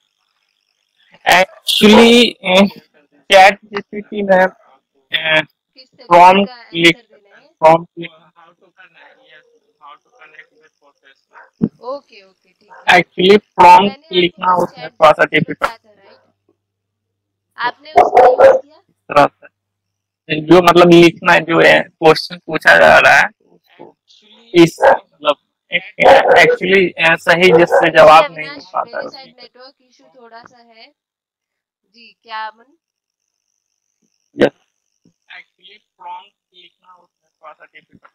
एक्चुअली चैट जीपीटी में किस सेक्शन प्रॉम्प्ट का लिख आंसर देना है? प्रॉम्प्ट हाउ टू करना है. Yes how to connect with professional. Okay okay ठीक है. एक्चुअली प्रॉम्प्ट मैंने लिखना आपको उसमें चैट थोड़ा सा जीपीटी डिफिकल्ट बताया था, राइट? आपने उसका यूज किया? रहता है. जो मतलब लिखना जो है क्वेश्चन पूछा जा रहा है उसको इस मतलब एक्चुअली सही जिससे जवाब नहीं मिल अविनाश, पाता मेरे है. साइड नेटवर्क इशू थोड़ा सा है जी. क्या अमन? यस एक्चुअली प्रॉम्प्ट लिखना उसमें थोड़ा सा डिफिकल्ट.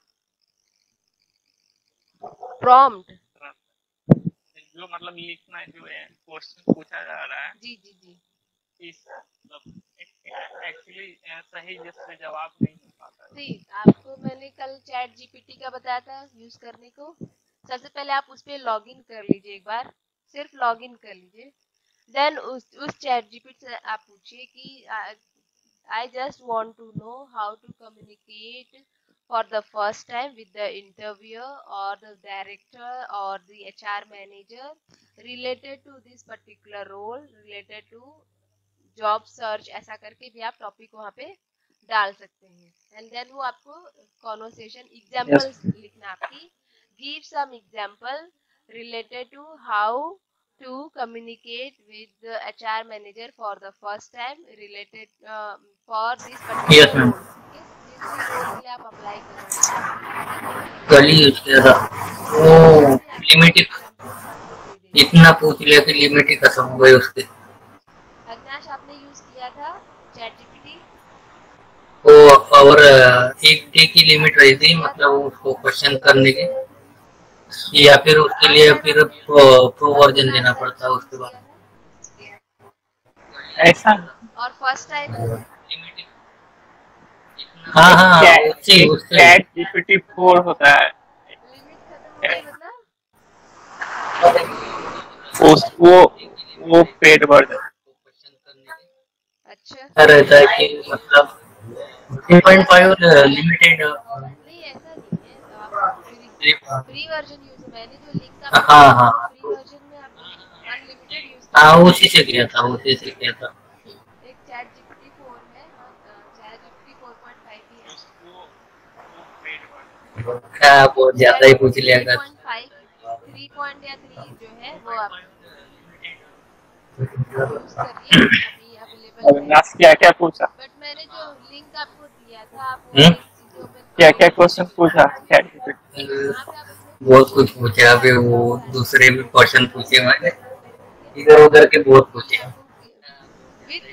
प्रॉम्प्ट जो मतलब लिखना जो है क्वेश्चन पूछा जा रहा है जी जी जी इस मतलब एक्चुअली सही जिससे जवाब नहीं मिल पाता है. जी. आपको मैंने कल चैट जीपीटी का बताया था यूज करने को. सबसे पहले आप उस पे लॉगिन कर लीजिए, एक बार सिर्फ लॉगिन कर लीजिए. देन उस उस चैट जीपीटी से आप पूछिए कि I just want to know how to communicate for the first time with the interviewer or the director or the H R manager related to this particular role, related to job search, ऐसा करके भी आप टॉपिक वहाँ पे डाल सकते हैं. एंड देन वो आपको कॉन्वर्सेशन एग्जांपल्स लिखना आपकी. Give some example related to how to communicate with the H R manager for the first time related uh, for this particular Yes, ma'am. role. जिस भी रोल के लिए आप अप्लाई कर रहे हैं कल ही यूज किया था वो लिमिट इतना पूछ लिया कि लिमिट ही खत्म हो गई उसके. अविनाश, आपने यूज किया था चैट जीपीटी? वो और एक डे की लिमिट रही थी, मतलब उसको क्वेश्चन करने की, या फिर उसके लिए फिर प्रो वर्जन देना पड़ता है उसके बाद. ऐसा और फर्स्ट टाइम हाँ हाँ उससे उससे चैट जीपीटी फोर होता है. लिमिट खत्म हो गई मतलब? उस वो वो पेड वर्जन अच्छा रहता है कि मतलब थ्री पॉइंट फाइव लिमिटेड. नहीं, ऐसा नहीं है. आप फ्री फ्री वर्जन यूज, मैंने जो लिंक हाँ, आपको हाँ, दिया हाँ. था फ्री वर्जन में आप अनलिमिटेड यूज हाँ कर उसी से किया था उसी से किया था. एक चैट जीपीटी फोर है, ChatGPT four point five भी है. क्या बहुत ज्यादा ही पूछ लिया कर. थ्री पॉइंट या थ्री जो है वो आप यूज करिए, अभी अवेलेबल है. अविनाश क्या क्या पूछा बट मैंने जो लिंक आपको दिया था आप वो हम्म? चीजों में क्या क्या क्वेश्चन पूछा चैट जीपीटी. वहाँ पे आप अपने बहुत कुछ पूछे. अभी वो दूसरे भी क्वेश्चन पूछे मैंने, इधर उधर के बहुत पूछे. with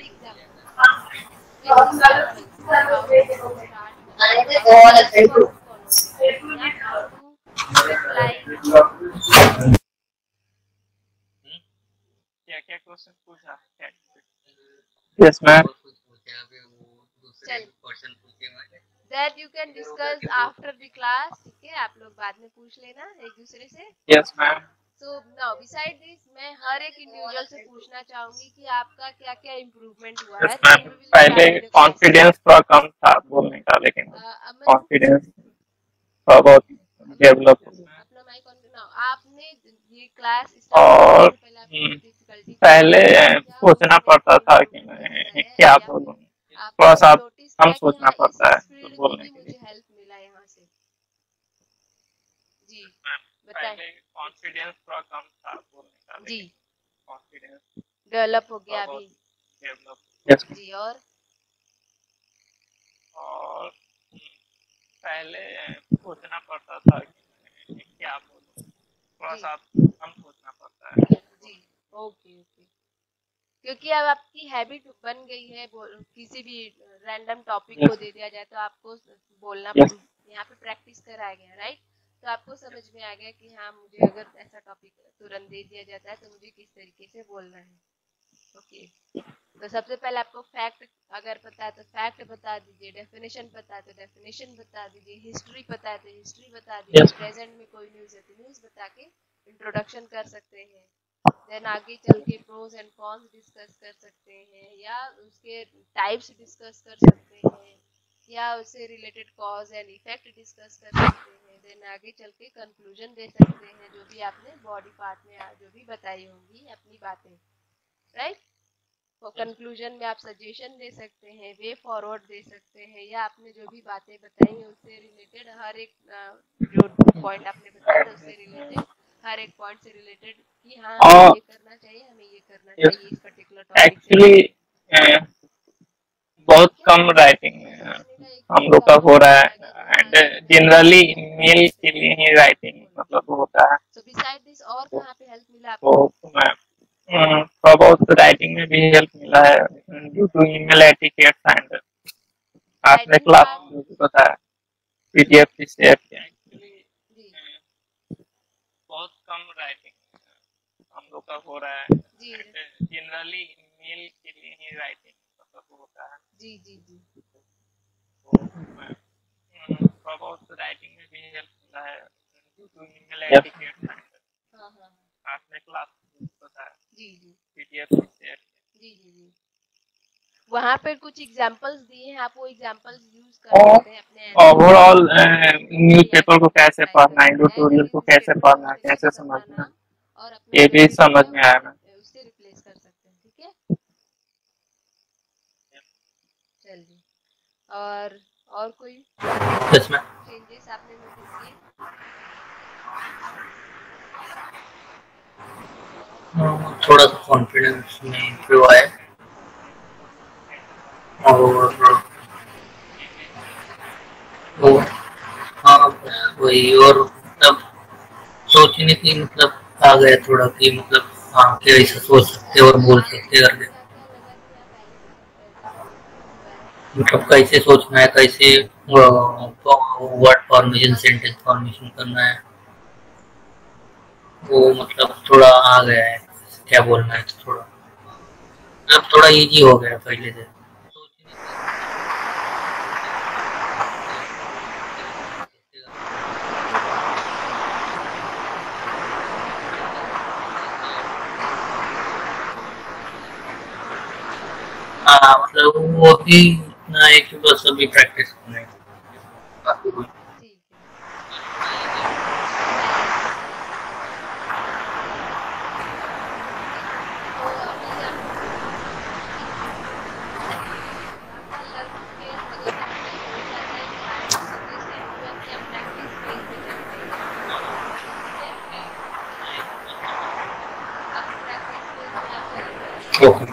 example क्या क्या क्वेश्चन पूछा ChatGPT. Yes ma'am. that you can discuss after the class. ठीक है, आप लोग बाद में पूछ लेना एक दूसरे से. Yes ma'am. So now beside this मैं हर एक इंडिविजुअल से पूछना चाहूंगी कि आपका क्या क्या इम्प्रूवमेंट हुआ है. Yes ma'am. पहले कॉन्फिडेंस थोड़ा कम था बोलने का, लेकिन कॉन्फिडेंस थोड़ा बहुत डेवलप. अपना माइक ऑन. नाउ आपने ये क्लास स्टार्ट और करने से पहले आपको डिफिकल्टी पहले सोचना पड़ता था कि मैं क्या बोलूं, थोड़ा सा कम सोचना पड़ता है तो बोलने के लिए। मुझे हेल्प मिला यहाँ से। जी पहले कॉन्फिडेंस थोड़ा कम था बोलने का, जी कॉन्फिडेंस डेवलप हो गया अभी। डेवलप जी और और पहले सोचना पड़ता था कि मैं क्या बोलूं, थोड़ा सा कम सोचना पड़ता है। जी ओके ओके, क्योंकि अब आपकी हैबिट बन गई है, किसी भी रैंडम टॉपिक को दे दिया जाए तो आपको बोलना yes. यहाँ पे प्रैक्टिस कराया गया, राइट? तो आपको समझ में आ गया कि हाँ मुझे अगर ऐसा टॉपिक तुरंत दे दिया जाता है तो मुझे किस तरीके से बोलना है। ओके तो सबसे पहले आपको फैक्ट अगर पता है तो फैक्ट बता दीजिए, डेफिनेशन पता है तो डेफिनेशन बता दीजिए, हिस्ट्री पता है तो हिस्ट्री बता दीजिए, yes. प्रेजेंट में कोई न्यूज़ है तो न्यूज़ बता के इंट्रोडक्शन कर सकते हैं। देन आगे चल के प्रोज एंड कॉन्स डिस्कस कर सकते हैं, या उसके टाइप्स डिस्कस कर सकते हैं, या उससे related cause and effect discuss कर सकते हैं। देन आगे चल के कंक्लूजन दे सकते हैं, जो भी आपने बॉडी पार्ट में जो भी बताई होंगी अपनी बातें, राइट? तो कंक्लूजन में आप सजेशन दे सकते हैं, वे फॉरवर्ड दे सकते हैं, या आपने जो भी बातें बताई हैं उससे रिलेटेड हर एक जो पॉइंट आपने बताया था उससे रिलेटेड हर एक पॉइंट से रिलेटेड कि हाँ हमें ये करना चाहिए, हमें ये करना चाहिए इस पर्टिकुलर टॉपिक एक्चुअली बहुत कम राइटिंग हम लोग का हो रहा है, एंड जनरली मेल के लिए ही राइटिंग मतलब होता है। सो बिसाइड दिस और कहाँ पे हेल्प मिला आपको? तो मैं थोड़ा बहुत राइटिंग में भी हेल्प मिला है due to email etiquettes and आपने क्लास में भी बताया पीडीएफ की शेयर किया। एक्चुअली बहुत कम राइटिंग हम लोग का हो रहा है, जनरली मेल के लिए ही राइटिंग मतलब होता है। जी जी जी तो मैं थोड़ा बहुत राइटिंग में भी हेल्प मिला है due to email etiquettes and हाँ हाँ आपने क्लास में भी बताया जी जी पीडीएफ की शेयर किया। जी जी जी वहाँ पे कुछ एग्जांपल्स दिए हैं, आप वो एग्जांपल्स यूज कर सकते हैं अपने ओवरऑल न्यूज़पेपर को कैसे पढ़ना है, एडिटोरियल को कैसे पढ़ना है, कैसे समझना है, और ये भी समझ में आया ना। उससे रिप्लेस कर सकते हैं, ठीक है? चलिए और और कोई चेंजेस आपने नोटिस किए? थोड़ा सा कॉन्फिडेंस में इम्प्रूव आया और वो हाँ वही, और मतलब सोचने की मतलब आ गया थोड़ा कि मतलब हाँ क्या ऐसा सोच सकते और बोल सकते करके, मतलब कैसे सोचना है, कैसे वर्ड फॉर्मेशन सेंटेंस फॉर्मेशन करना है, वो मतलब थोड़ा आ गया है क्या बोलना है, तो थोड़ा अब थोड़ा इजी हो गया पहले से। हाँ मतलब वो भी इतना है कि बस अभी प्रैक्टिस करना है। ओके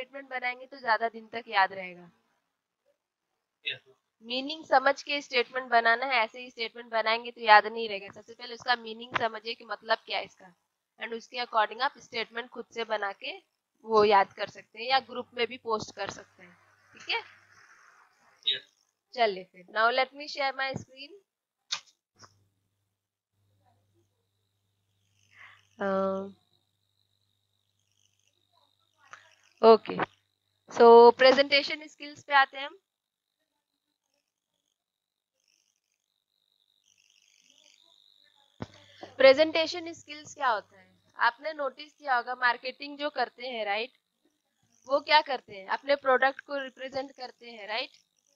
स्टेटमेंट बनाएंगे तो ज्यादा दिन तक याद रहेगा। मीनिंग समझ के स्टेटमेंट बनाना है, ऐसे ही स्टेटमेंट बनाएंगे तो याद नहीं रहेगा। सबसे पहले उसका मीनिंग समझिए कि मतलब क्या है इसका, एंड उसके अकॉर्डिंग आप स्टेटमेंट खुद से बना के वो याद कर सकते हैं या ग्रुप में भी पोस्ट कर सकते हैं। ठीक है, चलिए फिर now let me share my screen. Okay, so presentation skills पे आते हैं हम। प्रेजेंटेशन स्किल्स क्या होता है, आपने नोटिस किया होगा मार्केटिंग जो करते हैं राइट, वो क्या करते हैं, अपने प्रोडक्ट को रिप्रेजेंट करते हैं राइट।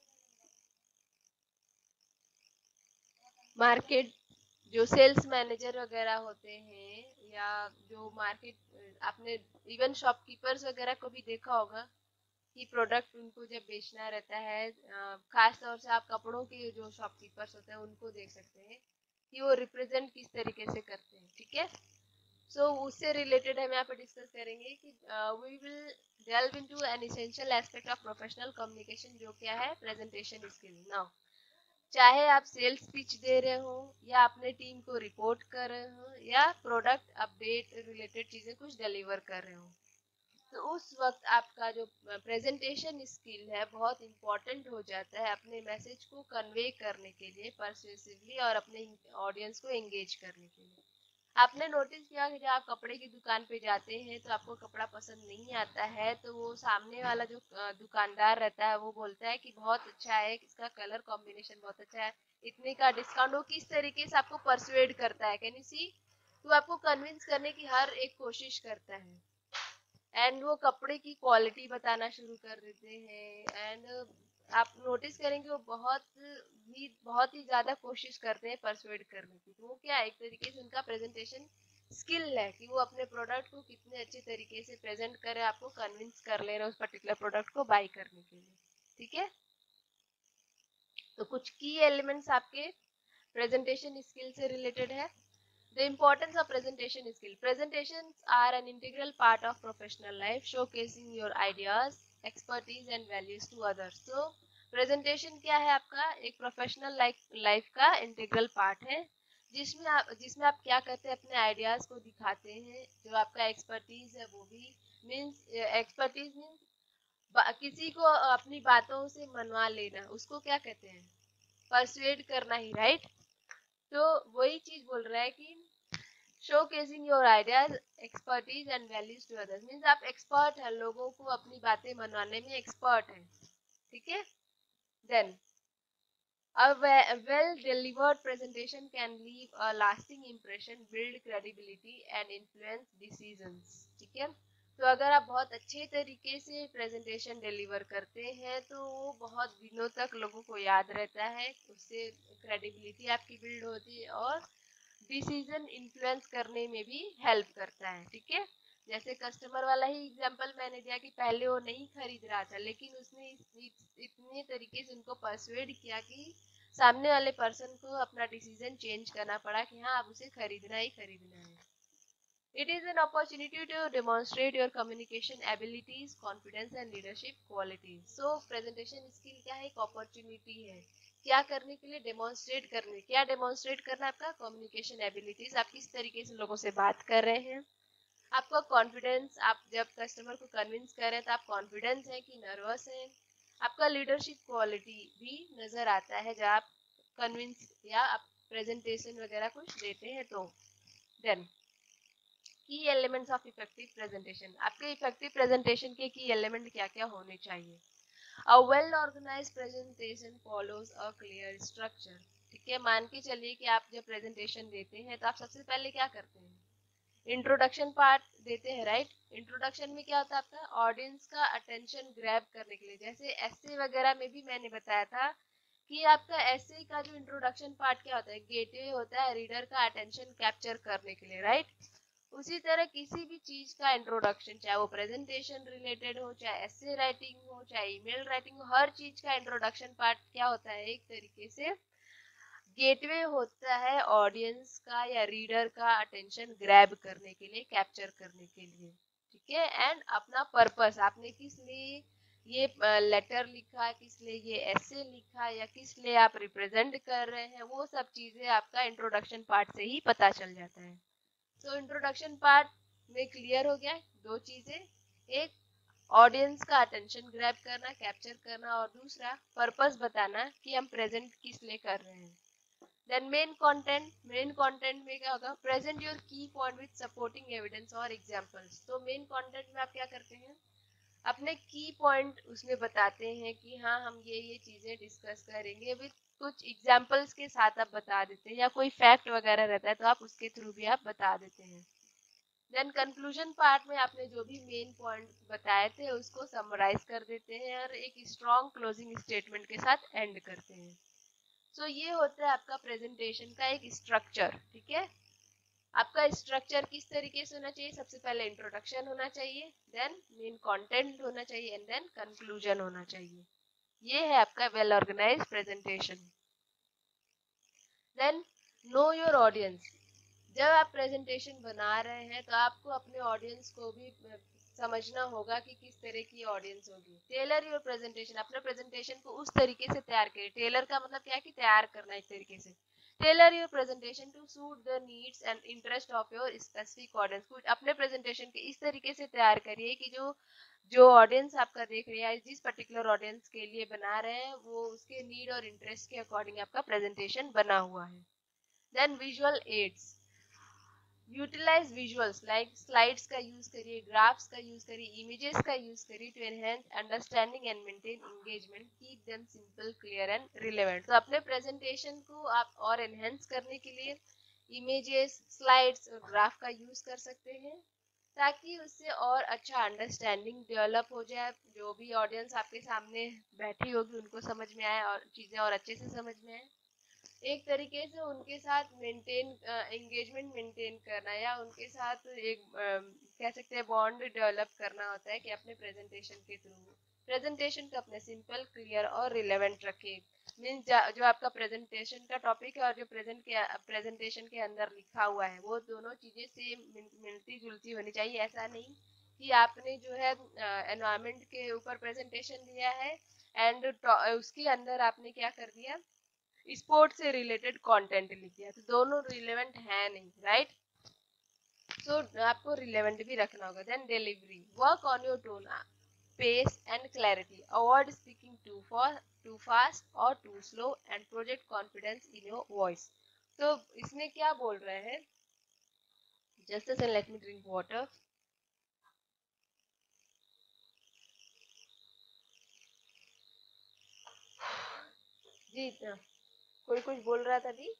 मार्केट जो सेल्स मैनेजर वगैरह होते हैं या जो मार्केट, आपने इवन शॉपकीपर्स वगैरह को भी देखा होगा कि प्रोडक्ट उनको जब बेचना रहता है, खास तौर से आप कपड़ों के जो शॉपकीपर्स होते हैं उनको देख सकते हैं कि वो रिप्रेजेंट किस तरीके से करते हैं। ठीक है, सो so, उससे रिलेटेड हम यहाँ पे डिस्कस करेंगे कि we will delve into an essential aspect of professional communication, जो क्या है प्रेजेंटेशन स्किल। नाउ चाहे आप सेल्स पिच दे रहे हो या अपने टीम को रिपोर्ट कर रहे हो या प्रोडक्ट अपडेट रिलेटेड चीजें कुछ डिलीवर कर रहे हो, तो उस वक्त आपका जो प्रेजेंटेशन स्किल है बहुत इंपॉर्टेंट हो जाता है अपने मैसेज को कन्वे करने के लिए पर्सुएसिवली और अपने ऑडियंस को एंगेज करने के लिए। आपने नोटिस किया कि जब आप कपड़े की दुकान पे जाते हैं तो आपको कपड़ा पसंद नहीं आता है, तो वो सामने वाला जो दुकानदार रहता है वो बोलता है कि बहुत अच्छा है, इसका कलर कॉम्बिनेशन बहुत अच्छा है, इतने का डिस्काउंट। वो किस तरीके से आपको परसुएड करता है, कैन यू सी, तो आपको कन्विंस करने की हर एक कोशिश करता है। एंड वो कपड़े की क्वालिटी बताना शुरू कर देते हैं, एंड आप नोटिस करेंगे वो बहुत ही बहुत ही ज्यादा कोशिश करते हैं परसुएड करने की। तो वो क्या है, एक तरीके से उनका प्रेजेंटेशन स्किल है कि वो अपने प्रोडक्ट को कितने अच्छे तरीके से प्रेजेंट करे, आपको कन्विंस कर ले रहे उस पर्टिकुलर प्रोडक्ट को बाय करने के लिए। ठीक है, तो कुछ की एलिमेंट्स आपके प्रेजेंटेशन स्किल से रिलेटेड है। The importance of presentation skill. Presentations are an integral part of professional life, showcasing your ideas, expertise and values to others. So, presentation क्या है आपका, एक प्रोफेशनल लाइफ का इंटीग्रल पार्ट है, जिसमें आप जिसमें आप क्या करते हैं, अपने आइडियाज को दिखाते हैं। जो आपका एक्सपर्टीज है वो भी मीन्स एक्सपर्टीज मीन्स किसी को अपनी बातों से मनवा लेना, उसको क्या कहते हैं, परसुएड करना ही राइट। तो वही चीज बोल रहा है कि showcasing your ideas, expertise and values to others, means आप एक्सपर्ट हैं, लोगों को अपनी बातें मनवाने में एक्सपर्ट हैं। ठीक है, then a well delivered presentation can leave a lasting impression, build credibility and influence decisions। ठीक है, तो अगर आप बहुत अच्छे तरीके से प्रेजेंटेशन डिलीवर करते हैं तो वो बहुत दिनों तक लोगों को याद रहता है, उससे क्रेडिबिलिटी आपकी बिल्ड होती है और डिसीजन इन्फ्लुएंस करने में भी हेल्प करता है। ठीक है, जैसे कस्टमर वाला ही एग्जांपल मैंने दिया कि पहले वो नहीं खरीद रहा था, लेकिन उसने इतने तरीके से उनको परसुएड किया कि सामने वाले पर्सन को अपना डिसीजन चेंज करना पड़ा कि हाँ अब उसे खरीदना ही खरीदना है। It is an opportunity to demonstrate your communication abilities, confidence and leadership qualities. So presentation skill क्या है, एक opportunity है क्या करने के लिए, डेमोन्स्ट्रेट करने। क्या डेमोन्स्ट्रेट करना, आपका कम्युनिकेशन एबिलिटीज, आप किस तरीके से लोगों से बात कर रहे हैं, आपका कॉन्फिडेंस, आप जब कस्टमर को कन्विंस कर रहे हैं तो आप कॉन्फिडेंस है कि नर्वस है, आपका लीडरशिप क्वालिटी भी नजर आता है जब आप कन्विंस या आप प्रेजेंटेशन वगैरह कुछ देते हैं तो। Then key elements of effective presentation, आपके इफेक्टिव प्रेजेंटेशन के की एलिमेंट क्या क्या होने चाहिए। A well organized presentation follows a clear structure। ठीक है, मान के चलिए कि आप जब प्रेजेंटेशन देते हैं तो आप सबसे पहले क्या करते हैं, इंट्रोडक्शन पार्ट देते हैं राइट। इंट्रोडक्शन में क्या होता है, आपका ऑडियंस का अटेंशन ग्रैब करने के लिए। जैसे एसे वगैरह में भी मैंने बताया था कि आपका एसे का जो इंट्रोडक्शन पार्ट क्या होता है, गेटवे होता है रीडर का अटेंशन कैप्चर करने के लिए राइट। उसी तरह किसी भी चीज का इंट्रोडक्शन, चाहे वो प्रेजेंटेशन रिलेटेड हो, चाहे एसे राइटिंग हो, चाहे ईमेल राइटिंग हो, हर चीज का इंट्रोडक्शन पार्ट क्या होता है, एक तरीके से गेटवे होता है ऑडियंस का या रीडर का अटेंशन ग्रैब करने के लिए, कैप्चर करने के लिए। ठीक है, एंड अपना पर्पस, आपने किस लिए ये लेटर लिखा, किस लिए ये एसे लिखा, या किस लिए आप रिप्रेजेंट कर रहे हैं, वो सब चीजें आपका इंट्रोडक्शन पार्ट से ही पता चल जाता है। तो इंट्रोडक्शन पार्ट में क्लियर हो गया दो चीजें, एक ऑडियंस का अटेंशन ग्रैब करना, कैप्चर करना, और दूसरा पर्पस बताना कि हम प्रेजेंट किस लिए कर रहे हैं। Then main content, main content में क्या होगा, present your key point with supporting evidence और एग्जांपल्स। तो मेन कंटेंट में आप क्या करते हैं, अपने की पॉइंट उसमें बताते हैं कि हाँ हम ये ये चीजें डिस्कस करेंगे, विद कुछ एग्जांपल्स के साथ आप बता देते हैं, या कोई फैक्ट वगैरह रहता है तो आप उसके थ्रू भी आप बता देते हैं। देन कंक्लूजन पार्ट में आपने जो भी मेन पॉइंट बताए थे उसको समराइज कर देते हैं और एक स्ट्रॉन्ग क्लोजिंग स्टेटमेंट के साथ एंड करते हैं। सो so, ये होता है आपका प्रेजेंटेशन का एक स्ट्रक्चर। ठीक है, आपका स्ट्रक्चर किस तरीके से होना चाहिए, सबसे पहले इंट्रोडक्शन होना चाहिए, देन मेन कंटेंट होना चाहिए, एंड देन कंक्लूजन होना चाहिए। ये है आपका well organised presentation. Then know your audience. जब आप प्रेजेंटेशन बना रहे हैं तो आपको अपने ऑडियंस को भी समझना होगा कि किस तरह की ऑडियंस होगी। टेलर योर प्रेजेंटेशन, अपने प्रेजेंटेशन को उस तरीके से तैयार करें। टेलर का मतलब क्या है कि तैयार करना एक तरीके से। Tailor your presentation to suit the needs and interest of your specific audience. कुछ अपने प्रेजेंटेशन के इस तरीके से तैयार करिए कि जो जो ऑडियंस आपका देख रहे हैं, जिस पर्टिकुलर ऑडियंस के लिए बना रहे हैं, वो उसके नीड और इंटरेस्ट के अकॉर्डिंग आपका प्रेजेंटेशन बना हुआ है। Then visual aids, utilise visuals like slides का यूज करिए, ग्राफ्स का यूज करिए, इमेजेस का यूज करिए to enhance understanding and maintain engagement, keep them simple, clear and relevant. तो अपने प्रेजेंटेशन को आप और एनहेंस करने के लिए इमेजेस, स्लाइड्स और ग्राफ का यूज कर सकते हैं ताकि उससे और अच्छा अंडरस्टैंडिंग डेवलप हो जाए। जो भी ऑडियंस आपके सामने बैठी होगी उनको समझ में आए और चीजें और अच्छे से समझ में आए। एक तरीके से उनके साथ मेंटेन एंगेजमेंट मेंटेन करना, या उनके साथ एक कह सकते हैं बॉन्ड डेवलप करना होता है कि अपने प्रेजेंटेशन के थ्रू प्रेजेंटेशन को अपने सिंपल, क्लियर और रिलेवेंट रखें। मीन्स जो आपका प्रेजेंटेशन का टॉपिक है और जो प्रेजेंट के प्रेजेंटेशन के अंदर लिखा हुआ है वो दोनों चीजें सेम मिलती जुलती होनी चाहिए। ऐसा नहीं कि आपने जो है एनवायरमेंट के ऊपर प्रेजेंटेशन दिया है एंड उसके अंदर आपने क्या कर दिया, स्पोर्ट्स से रिलेटेड कंटेंट लिख दिया, तो दोनों रिलेवेंट है नहीं, राइट। सो आपको रिलेवेंट भी रखना होगा। Then delivery, work on your tone, pace and clarity, avoid speaking too for too fast और too slow and project confidence in your voice. तो इसमें क्या बोल रहे हैं, just a let me drink water. जी कोई कुछ बोल रहा था अभी।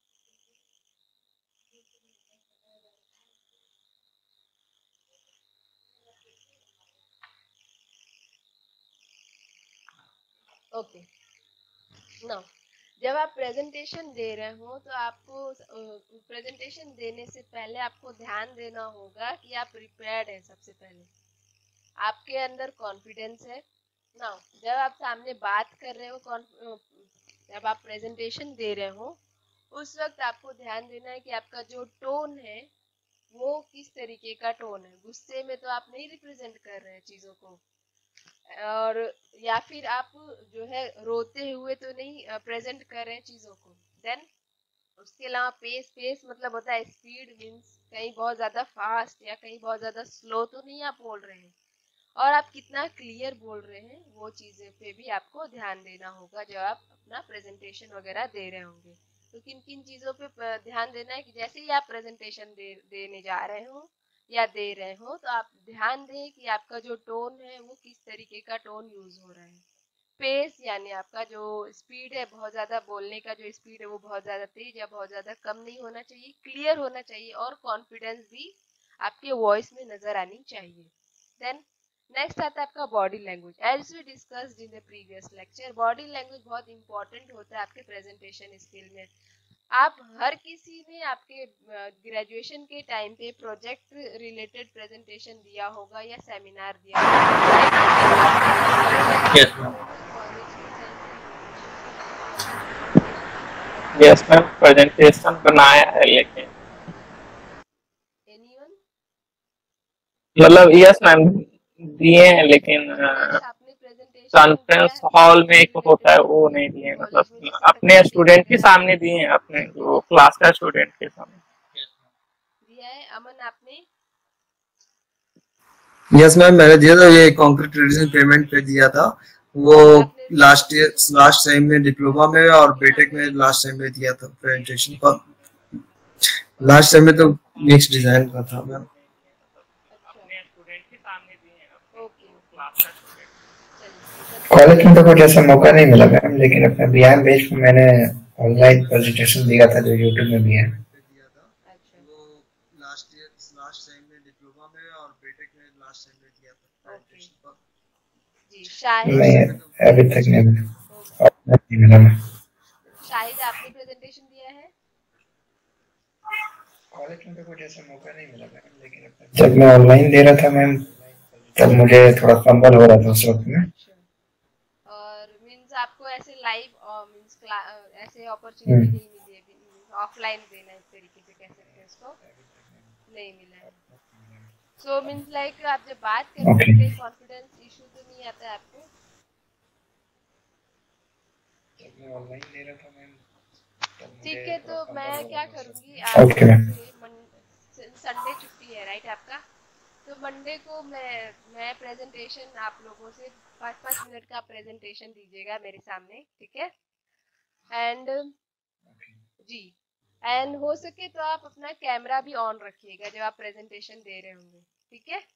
ओके नाउ, जब आप प्रेजेंटेशन दे रहे हो तो आपको प्रेजेंटेशन देने से पहले आपको ध्यान देना होगा कि आप प्रिपेयर्ड हैं। सबसे पहले आपके अंदर कॉन्फिडेंस है। नाउ जब आप सामने बात कर रहे हो, जब आप प्रेजेंटेशन दे रहे हो उस वक्त आपको ध्यान देना है कि आपका जो टोन है वो किस तरीके का टोन है। गुस्से में तो आप नहीं रिप्रेजेंट कर रहे हैं चीजों को, और या फिर आप जो है रोते हुए तो नहीं प्रेजेंट कर रहे हैं चीजों को। देन उसके अलावा पेस, पेस मतलब होता है स्पीड, मीन्स कहीं बहुत ज्यादा फास्ट या कहीं बहुत ज्यादा स्लो तो नहीं आप बोल रहे हैं, और आप कितना क्लियर बोल रहे हैं वो चीजें पे भी आपको ध्यान देना होगा जब आप अपना प्रेजेंटेशन वगैरह दे रहे होंगे। तो किन किन चीजों पे ध्यान देना है कि जैसे ही आप प्रेजेंटेशन दे देने जा रहे हो या दे रहे हो तो आप ध्यान दें कि आपका जो टोन है वो किस तरीके का टोन यूज हो रहा है। पेस यानी आपका जो स्पीड है, बहुत ज्यादा बोलने का जो स्पीड है वो बहुत ज्यादा तेज या बहुत ज्यादा कम नहीं होना चाहिए, क्लियर होना चाहिए, और कॉन्फिडेंस भी आपके वॉइस में नजर आनी चाहिए। देन नेक्स्ट आता है आपका body language. As we discussed in the previous lecture, body language बहुत इंपॉर्टेंट होता है आपके प्रेजेंटेशन स्किल में। आप हर किसी ने आपके ग्रेजुएशन के टाइम पे प्रोजेक्ट रिलेटेड प्रेजेंटेशन दिया होगा या सेमिनार दिया होगा। यस मैम, प्रेजेंटेशन बनाया है लेकिन। एनीवन? मतलब यस मैम दिए हैं, लेकिन आपने प्रेजेंटेशन कॉन्फ्रेंस हॉल में एक होता है वो नहीं दिए, मतलब अपने स्टूडेंट के सामने दिए हैं, अपने जो क्लास का स्टूडेंट के सामने दिया है। अमन आपने? यस मैम मैंने दिया था, ये कॉन्ग्रेचुलेशन पेमेंट पे दिया था वो लास्ट ईयर लास्ट टाइम में डिप्लोमा में और बीटेक में लास्ट टाइम में दिया था प्रेजेंटेशन का। लास्ट टाइम में तो नेक्स्ट डिजाइन का था मैम। अपने स्टूडेंट के सामने दिए हैं, ओके क्लास का स्टूडेंट। कॉलेज में तो कुछ ऐसा मौका नहीं मिला मैम, लेकिन अपने बी एम बेस में मैंने ऑनलाइन प्रेजेंटेशन दिया था जो यूट्यूब में भी है। अच्छा वो लास्ट ईयर लास्ट टाइम में डिप्लोमा में और बीटेक में लास्ट टाइम में दिया था ओके प्रेजेंटेशन का। जी। शाहिद नहीं अभी तक नहीं मिला, और नहीं मिला मैं। शाहिद आपने प्रेजेंटेशन दिया है? कॉलेज में तो कुछ ऐसा मौका नहीं मिला मैम, लेकिन अपने जब मैं ऑनलाइन दे रहा था मैम तब मुझे थोड़ा फंबल हो रहा था उस वक्त में। अच्छा। और मींस आपको ऐसे लाइव और मींस ऐसे अपॉर्चुनिटी नहीं मिली है, ऑफलाइन देना इस तरीके से कह सकते हैं इसको, नहीं मिला है। सो मींस लाइक आप जब बात करते हैं कोई कॉन्फिडेंस इशू तो नहीं आता है आपको? जब मैं ऑनलाइन दे रहा था मैम। ठीक है, तो मैं क्या करूंगी, ओके मैम। संडे छुट्टी है राइट आपका, तो मंडे को मैं मैं प्रेजेंटेशन आप लोगों से पाँच पाँच मिनट का प्रेजेंटेशन दीजिएगा मेरे सामने, ठीक है? एंड जी, एंड हो सके तो आप अपना कैमरा भी ऑन रखिएगा जब आप प्रेजेंटेशन दे रहे होंगे, ठीक है?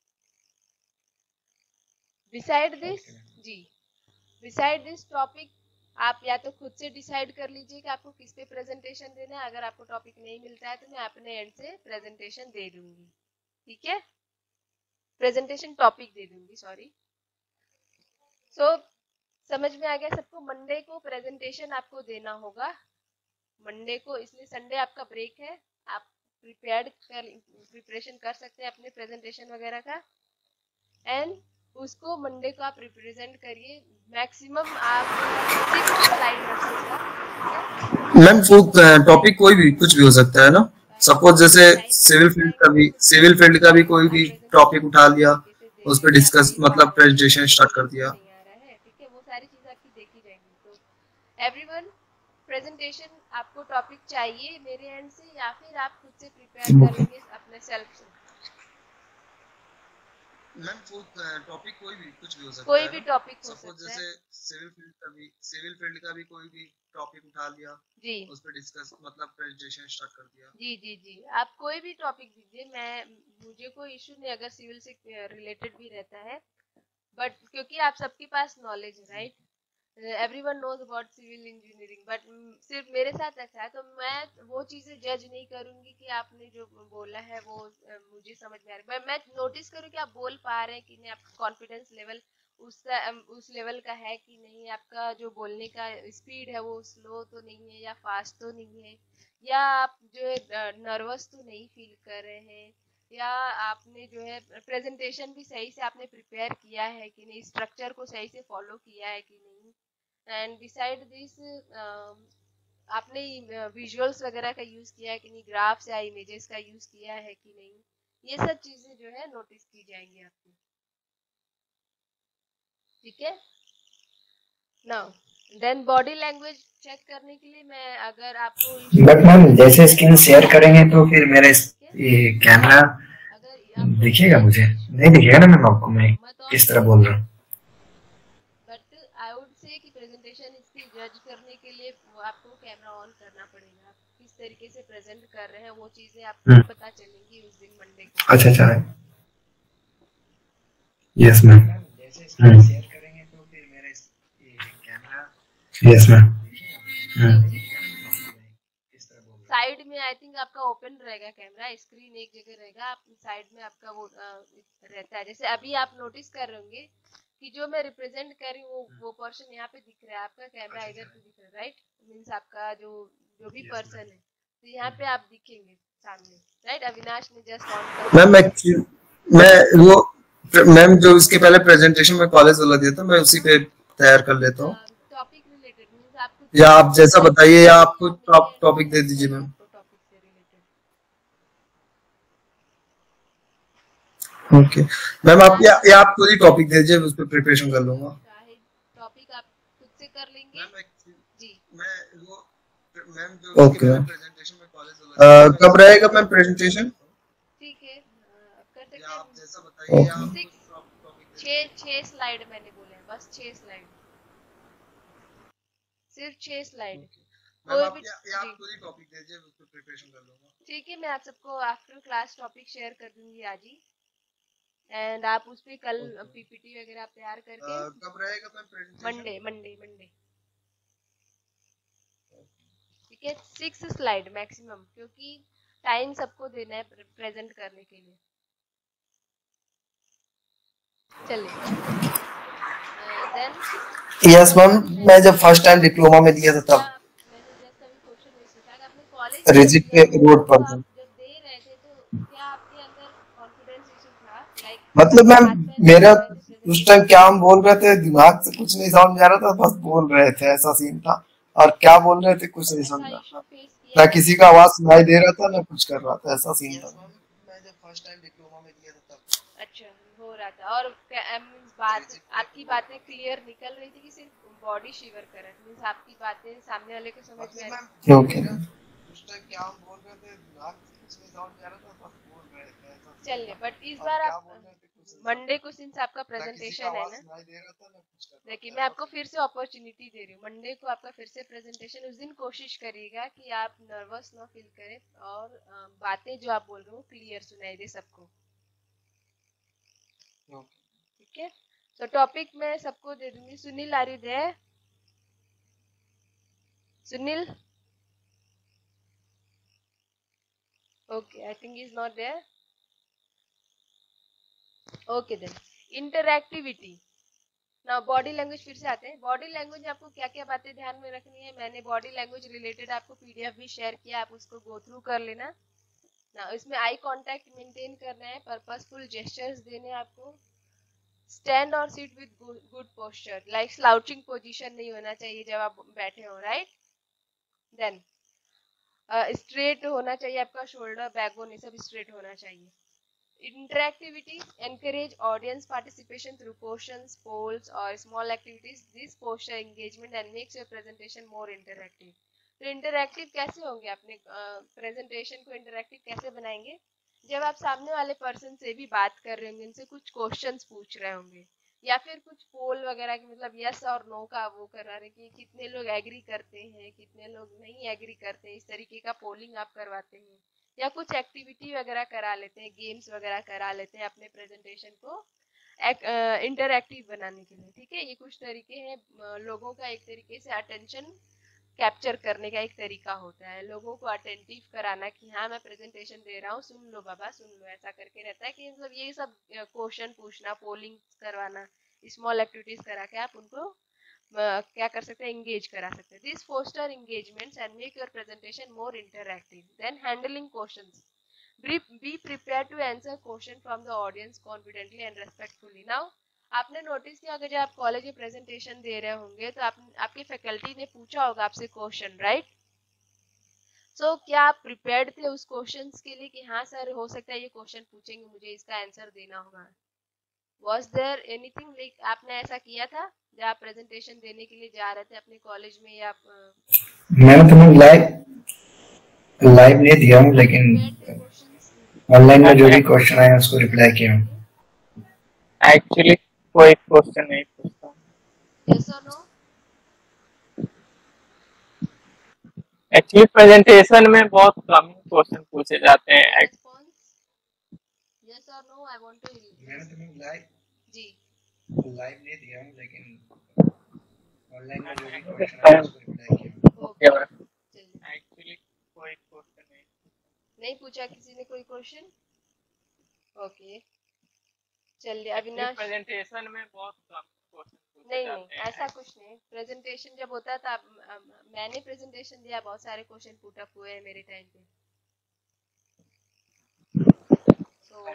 बिसाइड दिस जी, बिसाइड दिस टॉपिक आप या तो खुद से डिसाइड कर लीजिए कि आपको किस पे प्रेजेंटेशन देना है। अगर आपको टॉपिक नहीं मिलता है तो मैं अपने एंड से प्रेजेंटेशन दे दूंगी, ठीक है? प्रेजेंटेशन टॉपिक दे दूंगी, सॉरी। सो so, समझ में आ गया सबको? मंडे को प्रेजेंटेशन आपको देना होगा मंडे को, इसलिए संडे आपका ब्रेक है, आप प्रिपेयर्ड कर प्रिपरेशन कर सकते हैं अपने प्रेजेंटेशन वगैरह का, एंड उसको मंडे को आप रिप्रेजेंट करिए। मैक्सिमम आप सिक्स स्लाइड रखिएगा। मैम वो टॉपिक कोई भी कुछ भी हो सकता है ना, सपोज जैसे सिविल फील्ड का भी सिविल फील्ड का भी कोई भी टॉपिक उठा लिया, उस पर डिस्कस मतलब प्रेजेंटेशन स्टार्ट कर दिया। ठीक है, वो सारी चीजें आपकी देखी जाएंगी। तो एवरीवन, प्रेजेंटेशन आपको टॉपिक चाहिए मेरे एंड से या फिर आप खुद से प्रिपेयर करेंगे अपने सेल्फ से? मैम वो टॉपिक कोई भी कुछ भी हो सकता कोई है, भी टॉपिक हो सपोज सकता है। जैसे सिविल फील्ड का भी सिविल फील्ड का भी कोई भी टॉपिक उठा लिया जी, उस पर डिस्कस मतलब प्रेजेंटेशन स्टार्ट कर दिया। जी जी जी, आप कोई भी टॉपिक दीजिए, मैं मुझे कोई इशू नहीं अगर सिविल से रिलेटेड भी रहता है, बट क्योंकि आप सबके पास नॉलेज है right, everyone knows about civil engineering, but सिर्फ मेरे साथ ऐसा है तो मैं वो चीजें जज नहीं करूंगी कि आपने जो बोला है वो uh, मुझे समझ में आ रहा है। मैं नोटिस करूँ कि आप बोल पा रहे हैं कि नहीं, आपका कॉन्फिडेंस लेवल उस उस लेवल का है कि नहीं, आपका जो बोलने का स्पीड है वो स्लो तो नहीं है या फास्ट तो नहीं है, या आप जो है नर्वस तो नहीं फील कर रहे हैं, या आपने जो है प्रेजेंटेशन भी सही से आपने प्रिपेयर किया है कि नहीं, स्ट्रक्चर को सही से फॉलो किया है कि नहीं, एंड बिसाइड दिस आपने विजुअल्स वगैरह का यूज किया है कि नहीं, ग्राफ्स या इमेजेस का यूज किया है कि नहीं, ये सब चीजें जो है नोटिस की जाएंगी आपकी, ठीक है? Now then body language check करने के लिए मैं अगर आपको बट मैम जैसे स्क्रीन शेयर करेंगे तो फिर मेरा ये कैमरा दिखेगा, मुझे नहीं दिखेगा ना मैम आपको मैं किस तरह बोल रहा हूँ। बट आई वुड से कि प्रेजेंटेशन इसकी जज करने के लिए आपको कैमरा ऑन करना पड़ेगा, किस तरीके से प्रेजेंट कर रहे हैं वो चीजें आपको पता चलेंगी उस दिन मंडे को। अच्छा अच्छा, यस मैम। जैसे स्क्रीन शेयर करेंगे तो फिर मेरा कैमरा, यस मैम। साइड में आई थिंक आपका ओपन रहेगा कैमरा, स्क्रीन एक जगह रहेगा, आप साइड में आपका वो आ, रहता है। जैसे अभी आप नोटिस कर रहे होंगे कि जो मैं रिप्रेजेंट कर रही हूँ वो वो पर्सन यहाँ पे दिख रहा है, आपका कैमरा इधर पे दिख रहा है राइट, मींस आपका जो जो भी पर्सन है तो यहाँ पे आप दिखेंगे सामने राइट। अविनाश ने जस्ट ऑन मैम मैं वो मैम जो इसके पहले प्रेजेंटेशन में कॉलेज वाला दिया था मैं उसी पे तैयार कर लेता हूँ, टॉपिक रिलेटेड मींस आपको या आप जैसा बताइए या आपको टॉप टॉपिक दे दीजिए मैम। ओके मैम, आप या, या आप पूरी टॉपिक दे दीजिए, उस पर प्रिपरेशन कर लूंगा। शाहिद टॉपिक आप खुद से कर लेंगे जी। मैं वो मैम जो ओके मैम प्रेजेंटेशन में कॉलेज कब रहेगा मैम प्रेजेंटेशन? ठीक है, अ, कर सकते या आप हैं। जैसा बताइए। सिक्स आप छः छः स्लाइड मैंने बोले हैं, बस छः स्लाइड, सिर्फ छः स्लाइड। मैम कोई आप भी या, या आप जी पूरी टॉपिक दीजिए, उस पर प्रिपरेशन कर लूंगा। ठीक है, मैं आप सबको आफ्टर क्लास टॉपिक शेयर कर दूंगी आज ही, एंड आप उस पर कल पीपीटी वगैरह तैयार करके कब रहेगा ma'am presentation? Monday Monday Monday ठीक है, सिक्स स्लाइड मैक्सिमम, क्योंकि टाइम सबको देना है प्रेजेंट करने के लिए। चलिए देन यस मैम, मैं जब फर्स्ट टाइम डिप्लोमा में दिया था तब मैंने जैसा भी क्वेश्चन नहीं पूछा कि आपने कॉलेज रिजिट पे रोड पर आप था। जब दे रहे थे तो क्या आपके अंदर कॉन्फिडेंस इशू था, लाइक मतलब मैम मेरा उस टाइम क्या हम बोल रहे थे, दिमाग से कुछ नहीं समझ आ रहा था, बस बोल रहे थे, ऐसा सीन था। और क्या बोल रहे थे कुछ नहीं समझ रहा था, ना किसी का आवाज सुनाई दे रहा था, ना कुछ कर रहा था, ऐसा सीन था। मैं जब फर्स्ट टाइम डिप्लोमा में दिया था तब अच्छा हो रहा था। और मींस बात आपकी बातें क्लियर निकल रही थी कि सिर्फ बॉडी शिवर कर रहा है, मींस आपकी बातें सामने वाले को समझ में आ रही? ओके उस टाइम क्या हम बोल रहे थे, दिमाग से कुछ नहीं समझ आ रहा था, बस बोल रहे थे, ऐसा। चलिए, बट इस बार आप मंडे को सिंस आपका प्रेजेंटेशन है ना, देखिए मैं आपको फिर से अपॉर्चुनिटी दे रही हूँ, मंडे को आपका फिर से प्रेजेंटेशन। उस दिन कोशिश करिएगा कि आप नर्वस ना फील करें और अ, बातें जो आप बोल रहे हो क्लियर सुनाई दे सबको, ठीक है। तो टॉपिक मैं सबको दे दूंगी। Sunil are you there? Sunil, okay, I think he is not there. Okay then, interactivity. ना बॉडी लैंग्वेज फिर से आते हैं। बॉडी लैंग्वेज आपको क्या क्या बातें ध्यान में रखनी है, मैंने बॉडी लैंग्वेज रिलेटेड आपको पीडीएफ भी शेयर किया, आप उसको गो थ्रू कर लेना ना। इसमें आई कांटेक्ट मेंटेन करना है, पर्पसफुल जेस्चर्स देने हैं आपको, स्टैंड और sit with good posture, like slouching position नहीं होना चाहिए जब आप बैठे हो, राइट। देन स्ट्रेट होना चाहिए आपका शोल्डर, बैकबोन, ये सब स्ट्रेट होना चाहिए। Interactivity, encourage audience participation through questions, polls or small activities. This foster engagement and makes your presentation more interactive. तो इंटरएक्टिव कैसे होंगे, अपने प्रेजेंटेशन uh, को इंटरएक्टिव कैसे बनाएंगे? जब आप सामने वाले पर्सन से भी बात कर रहे होंगे, उनसे कुछ क्वेश्चंस पूछ रहे होंगे, या फिर कुछ पोल वगैरह की, मतलब यस और नो का वो कर रहे कि कितने लोग एग्री करते हैं, कितने लोग नहीं एग्री करते हैं, इस तरीके का पोलिंग आप करवाते हैं, या कुछ एक्टिविटी वगैरह करा लेते हैं, गेम्स वगैरह करा लेते हैं अपने प्रेजेंटेशन को इंटरएक्टिव बनाने के लिए, ठीक है। ये कुछ तरीके हैं, लोगों का एक तरीके से अटेंशन कैप्चर करने का एक तरीका होता है, लोगों को अटेंटिव कराना कि हाँ मैं प्रेजेंटेशन दे रहा हूँ, सुन लो बाबा सुन लो, ऐसा करके रहता है कि मतलब ये सब क्वेश्चन पूछना, पोलिंग करवाना, स्मॉल एक्टिविटीज करा के आप उनको Uh, क्या कर सकते हैं, एंगेज करा सकते हैं। This foster engagements and make your presentation more interactive. Then handling questions, be prepare to answer question from the audience confidently and respectfully. Now आपने नोटिस किया होगा जब आप कॉलेज में प्रेजेंटेशन दे रहे होंगे तो आप आपके फैकल्टी ने पूछा होगा आपसे क्वेश्चन, राइट। सो क्या आप प्रिपेयर्ड थे उस क्वेश्चंस के लिए कि हाँ सर हो सकता है ये क्वेश्चन पूछेंगे, मुझे इसका आंसर देना होगा? Was there anything like आपने ऐसा किया था जब आप प्रेजेंटेशन देने के लिए जा रहे थे अपने कॉलेज में, या मैंने तो लाइव लाइव नहीं दिया हूँ, लेकिन ऑनलाइन में जो भी क्वेश्चन आए उसको रिप्लाई किया हूँ। एक्चुअली कोई क्वेश्चन नहीं पूछता। yes or no? Actually presentation में बहुत कम क्वेश्चन पूछे जाते हैं। Response yes or no, I want to मैंने तो लाइव जी लाइव नहीं दिया हूँ, लेकिन ऑनलाइन में जो भी क्वेश्चन आए उसको रिप्लाई किया। ओके मैम, एक्चुअली कोई क्वेश्चन नहीं नहीं पूछा किसी ने कोई क्वेश्चन? ओके चलिए अविनाश। प्रेजेंटेशन में बहुत कम क्वेश्चन पूछे नहीं जाते नहीं हैं। ऐसा कुछ नहीं, प्रेजेंटेशन जब होता था, मैंने प्रेजेंटेशन दिया, बहुत सारे क्वेश्चन पुट अप हुए हैं मेरे टाइम पे। सो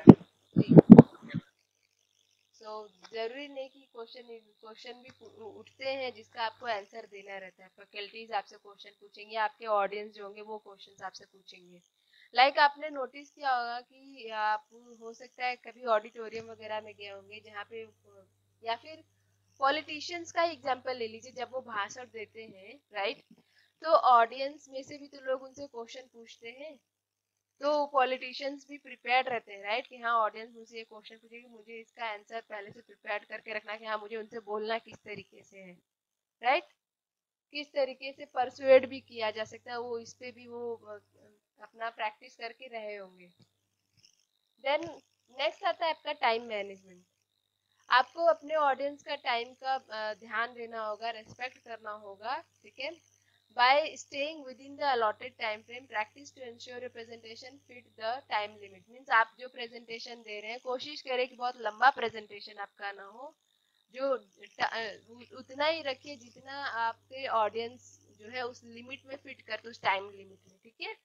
सो जरूरी नहीं कि क्वेश्चन क्वेश्चन भी उठते हैं जिसका आपको आंसर देना रहता है। फैकल्टीज आपसे क्वेश्चन पूछेंगे, आपके ऑडियंस जो होंगे वो क्वेश्चन आपसे पूछेंगे। लाइक like आपने नोटिस किया होगा कि आप हो सकता है कभी ऑडिटोरियम वगैरह में गए होंगे जहाँ पे, या फिर पॉलिटिशियंस का एग्जांपल ले लीजिए, जब वो भाषण देते हैं राइट, तो ऑडियंस में से भी तो लोग उनसे क्वेश्चन पूछते हैं, तो पॉलिटिशियंस भी प्रिपेयर्ड रहते हैं राइट, कि हाँ ऑडियंस मुझे ये क्वेश्चन पूछेगी, मुझे इसका आंसर पहले से प्रिपेयर करके रखना कि हाँ मुझे उनसे बोलना किस तरीके से है राइट, किस तरीके से परसुएड भी किया जा सकता है, वो इस पे भी वो अपना प्रैक्टिस करके रहे होंगे। देन नेक्स्ट आता है आपका टाइम मैनेजमेंट। आपको अपने ऑडियंस का टाइम का ध्यान देना होगा, रेस्पेक्ट करना होगा, ठीक है। By staying within the allotted time frame, practice to ensure your presentation fit the time limit. Means आप जो प्रेजेंटेशन दे रहे हैं कोशिश करें कि बहुत लंबा प्रेजेंटेशन आपका ना हो, जो उतना ही रखिए जितना आपके ऑडियंस जो है उस लिमिट में फिट कर, उस टाइम लिमिट में, ठीक है।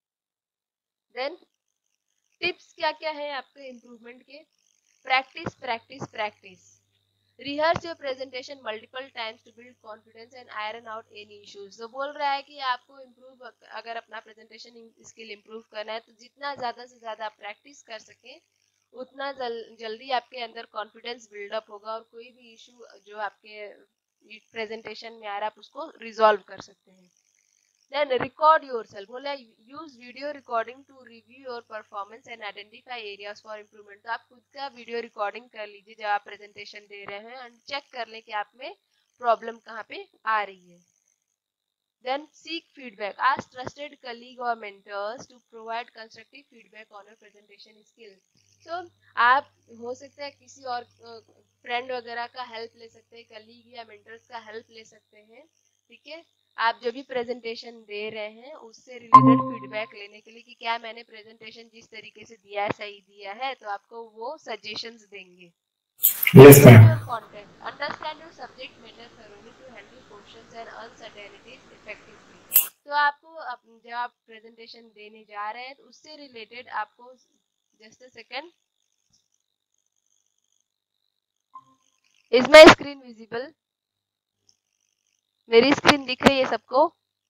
देन टिप्स क्या क्या है आपके इम्प्रूवमेंट के? Practice practice practice, rehearse your presentation multiple times to build confidence and iron out any issues. तो बोल रहा है कि आपको इम्प्रूव, अगर अपना प्रेजेंटेशन स्किल इम्प्रूव करना है तो जितना ज्यादा से ज्यादा आप प्रैक्टिस कर सकें उतना जल, जल्दी आपके अंदर कॉन्फिडेंस बिल्डअप होगा और कोई भी इशू जो आपके प्रेजेंटेशन में आ रहा है आप उसको रिजॉल्व कर सकते हैं। Then record yourself, बोला use video recording to review your performance and identify areas for improvement। तो आप खुद का वीडियो रिकॉर्डिंग कर लीजिए जब आप प्रेजेंटेशन दे रहे हैं एंड चेक कर लें कि आप में प्रॉब्लम कहाँ पे आ रही है। Then seek feedback, ask trusted colleague or mentors to provide constructive feedback on your presentation skills। so आप हो सकता है किसी और फ्रेंड वगैरह का हेल्प ले सकते हैं, कलीग या मेंटर्स का हेल्प ले सकते हैं, ठीक है। आप जो भी प्रेजेंटेशन दे रहे हैं उससे रिलेटेड फीडबैक लेने के लिए कि क्या मैंने प्रेजेंटेशन जिस तरीके से दिया है सही दिया है, तो आपको वो सजेशंस देंगे। Yes, ma'am. Content, understand your subject matter thoroughly to handle questions and uncertainties effectively। तो आपको जब आप प्रेजेंटेशन देने जा रहे हैं तो उससे रिलेटेड आपको, just a second, is my screen visible? मेरी स्क्रीन दिख रही है सबको?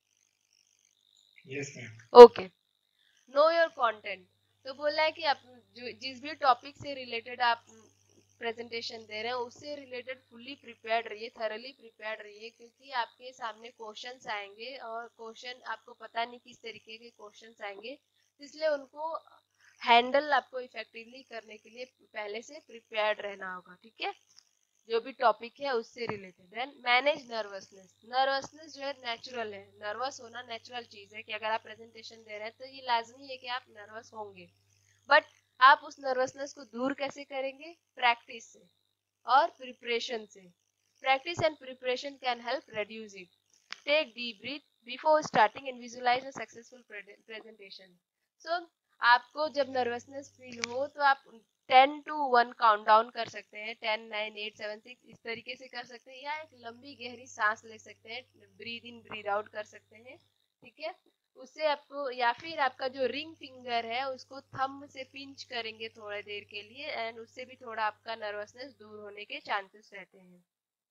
Yes, ma'am. Okay. Know your content, तो बोला है कि आप जो जिस भी टॉपिक से रिलेटेड आप प्रेजेंटेशन दे रहे हैं उससे रिलेटेड फुल्ली प्रिपेयर्ड रहिए, थरली प्रिपेयर्ड रहिए, क्योंकि आपके सामने क्वेश्चंस आएंगे और क्वेश्चन आपको पता नहीं किस तरीके के क्वेश्चंस आएंगे, इसलिए उनको हैंडल आपको इफेक्टिवली करने के लिए पहले से प्रिपेयर्ड रहना होगा, ठीक है, जो भी टॉपिक है उससे related. Then manage nervousness. Nervousness जो है नेचुरल है, नर्वस होना नेचुरल चीज है कि अगर आप प्रेजेंटेशन दे रहे हैं तो ये लाजमी है कि आप नर्वस होंगे, बट आप उस नर्वसनेस को दूर कैसे करेंगे? प्रैक्टिस से और प्रिपरेशन से। Practice and preparation can help reduce it. Take deep breath before starting and visualise a successful presentation. So आपको जब नर्वसनेस फील हो तो आप ten to one count down कर सकते हैं, ten nine eight seven six इस तरीके से कर सकते हैं, या एक लंबी गहरी सांस ले सकते हैं, ब्रीद इन ब्रीद आउट कर सकते हैं, ठीक है। उससे आपको, या फिर आपका जो रिंग फिंगर है उसको थंब से पिंच करेंगे थोड़ी देर के लिए एंड उससे भी थोड़ा आपका नर्वसनेस दूर होने के चांसेस रहते हैं।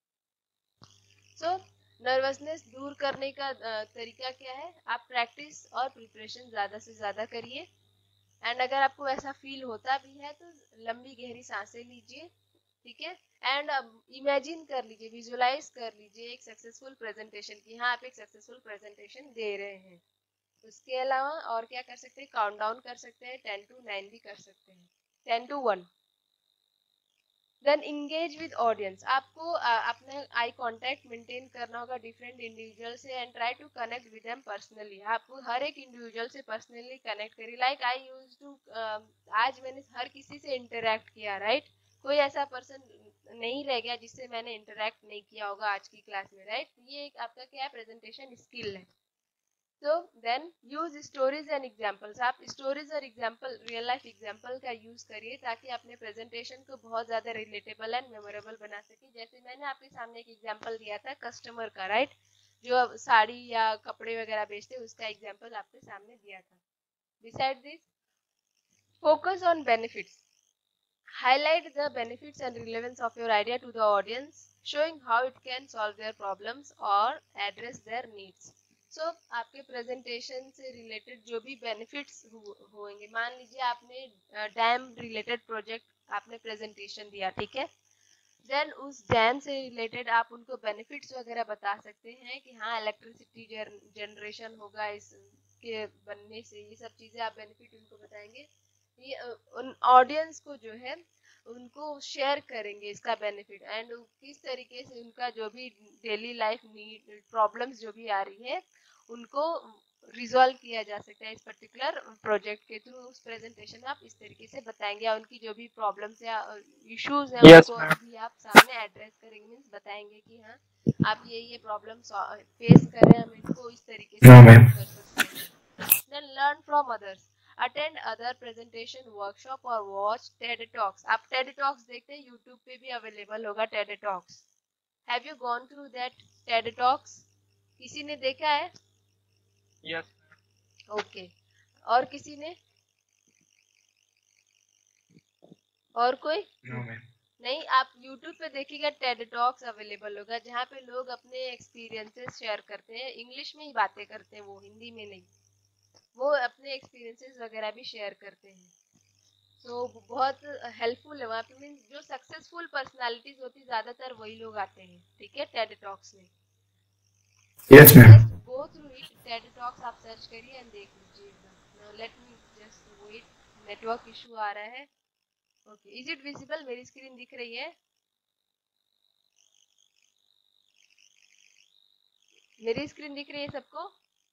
सो नर्वसनेस दूर करने का तरीका क्या है? आप प्रैक्टिस और प्रिपरेशन ज्यादा से ज्यादा करिए एंड अगर आपको ऐसा फील होता भी है तो लंबी गहरी सांसें लीजिए, ठीक है, एंड इमेजिन कर लीजिए, विजुअलाइज कर लीजिए एक सक्सेसफुल प्रेजेंटेशन की, हाँ आप एक सक्सेसफुल प्रेजेंटेशन दे रहे हैं। उसके अलावा और क्या कर सकते हैं? काउंट डाउन कर सकते हैं, टेन टू नाइन भी कर सकते हैं, ten to one. Then engage with audience. आपको अपने आई कांटेक्ट मेंटेन करना होगा डिफरेंट इंडिविजुअल से and try to connect with them personally. आपको हर एक इंडिविजुअल से पर्सनली कनेक्ट करिए। लाइक आई यूज टू, आज मैंने हर किसी से इंटरेक्ट किया, राइट right? कोई ऐसा पर्सन नहीं रह गया जिससे मैंने इंटरेक्ट नहीं किया होगा आज की क्लास में, राइट right? ये एक आपका क्या है? प्रेजेंटेशन स्किल है। So then use stories and examples। आप स्टोरीज और एग्जाम्पल, रियल लाइफ एग्जाम्पल का यूज करिए ताकि अपने प्रेजेंटेशन को बहुत ज्यादा रिलेटेबल एंड मेमोरेबल बना सके। जैसे मैंने आपके सामने एक एग्जाम्पल दिया था कस्टमर का, राइट, जो साड़ी या कपड़े वगैरह बेचते उसका एग्जाम्पल आपके सामने दिया था। Beside this, focus on benefits. Highlight the benefits and relevance of your idea to the audience, showing how it can solve their problems or address their needs। So so, आपके प्रेजेंटेशन से रिलेटेड जो भी बेनिफिट्स होंगे, मान लीजिए आपने डैम रिलेटेड प्रोजेक्ट आपने प्रेजेंटेशन दिया, ठीक है, देन उस डैम से रिलेटेड आप उनको बेनिफिट्स वगैरह बता सकते हैं कि हाँ इलेक्ट्रिसिटी जनरेशन होगा इसके बनने से, ये सब चीज़ें आप बेनिफिट उनको बताएंगे। ये उन ऑडियंस को जो है उनको शेयर करेंगे इसका बेनिफिट, एंड किस तरीके से उनका जो भी डेली लाइफ नीड प्रॉब्लम्स जो भी आ रही है उनको रिजॉल्व किया जा सकता है इस पर्टिकुलर प्रोजेक्ट के थ्रू। उस प्रेजेंटेशन में आप इस तरीके से बताएंगे, या उनकी जो भी प्रॉब्लम्स या इश्यूज हैं Yes, उनको ma'am. भी आप सामने एड्रेस करेंगे, मीन्स बताएंगे कि हाँ आप ये ये प्रॉब्लम फेस कर रहे हैं, हम इनको इस तरीके से No, solve ma'am. कर सकते हैं। Then learn from others, attend other presentation workshop और वॉच टेड टॉक्स। आप टेड टॉक्स देखते हैं, यूट्यूब पे भी अवेलेबल होगा TED talks. Have you gone through that TED talks? किसी ने देखा है? Yes. ओके, और किसी ने? और कोई? No, ma'am. नहीं, आप YouTube पे देखिएगा, टेड टॉक्स अवेलेबल होगा जहाँ पे लोग अपने एक्सपीरियंसेस शेयर करते हैं, इंग्लिश में ही बातें करते हैं, वो हिंदी में नहीं, वो अपने एक्सपीरियंसेस वगैरह भी शेयर करते हैं। तो so, बहुत हेल्पफुल है वहाँ पे, मीन्स जो सक्सेसफुल पर्सनालिटीज होती ज्यादातर वही लोग आते हैं, ठीक है, टेड टॉक्स में। Yes, ma'am. Go through it, TED talks आप सर्च करिए एंड देख लीजिएगा। Let me just wait, network issue आ रहा है। Okay, is it visible? मेरी स्क्रीन दिख रही है? मेरी स्क्रीन दिख रही है सबको?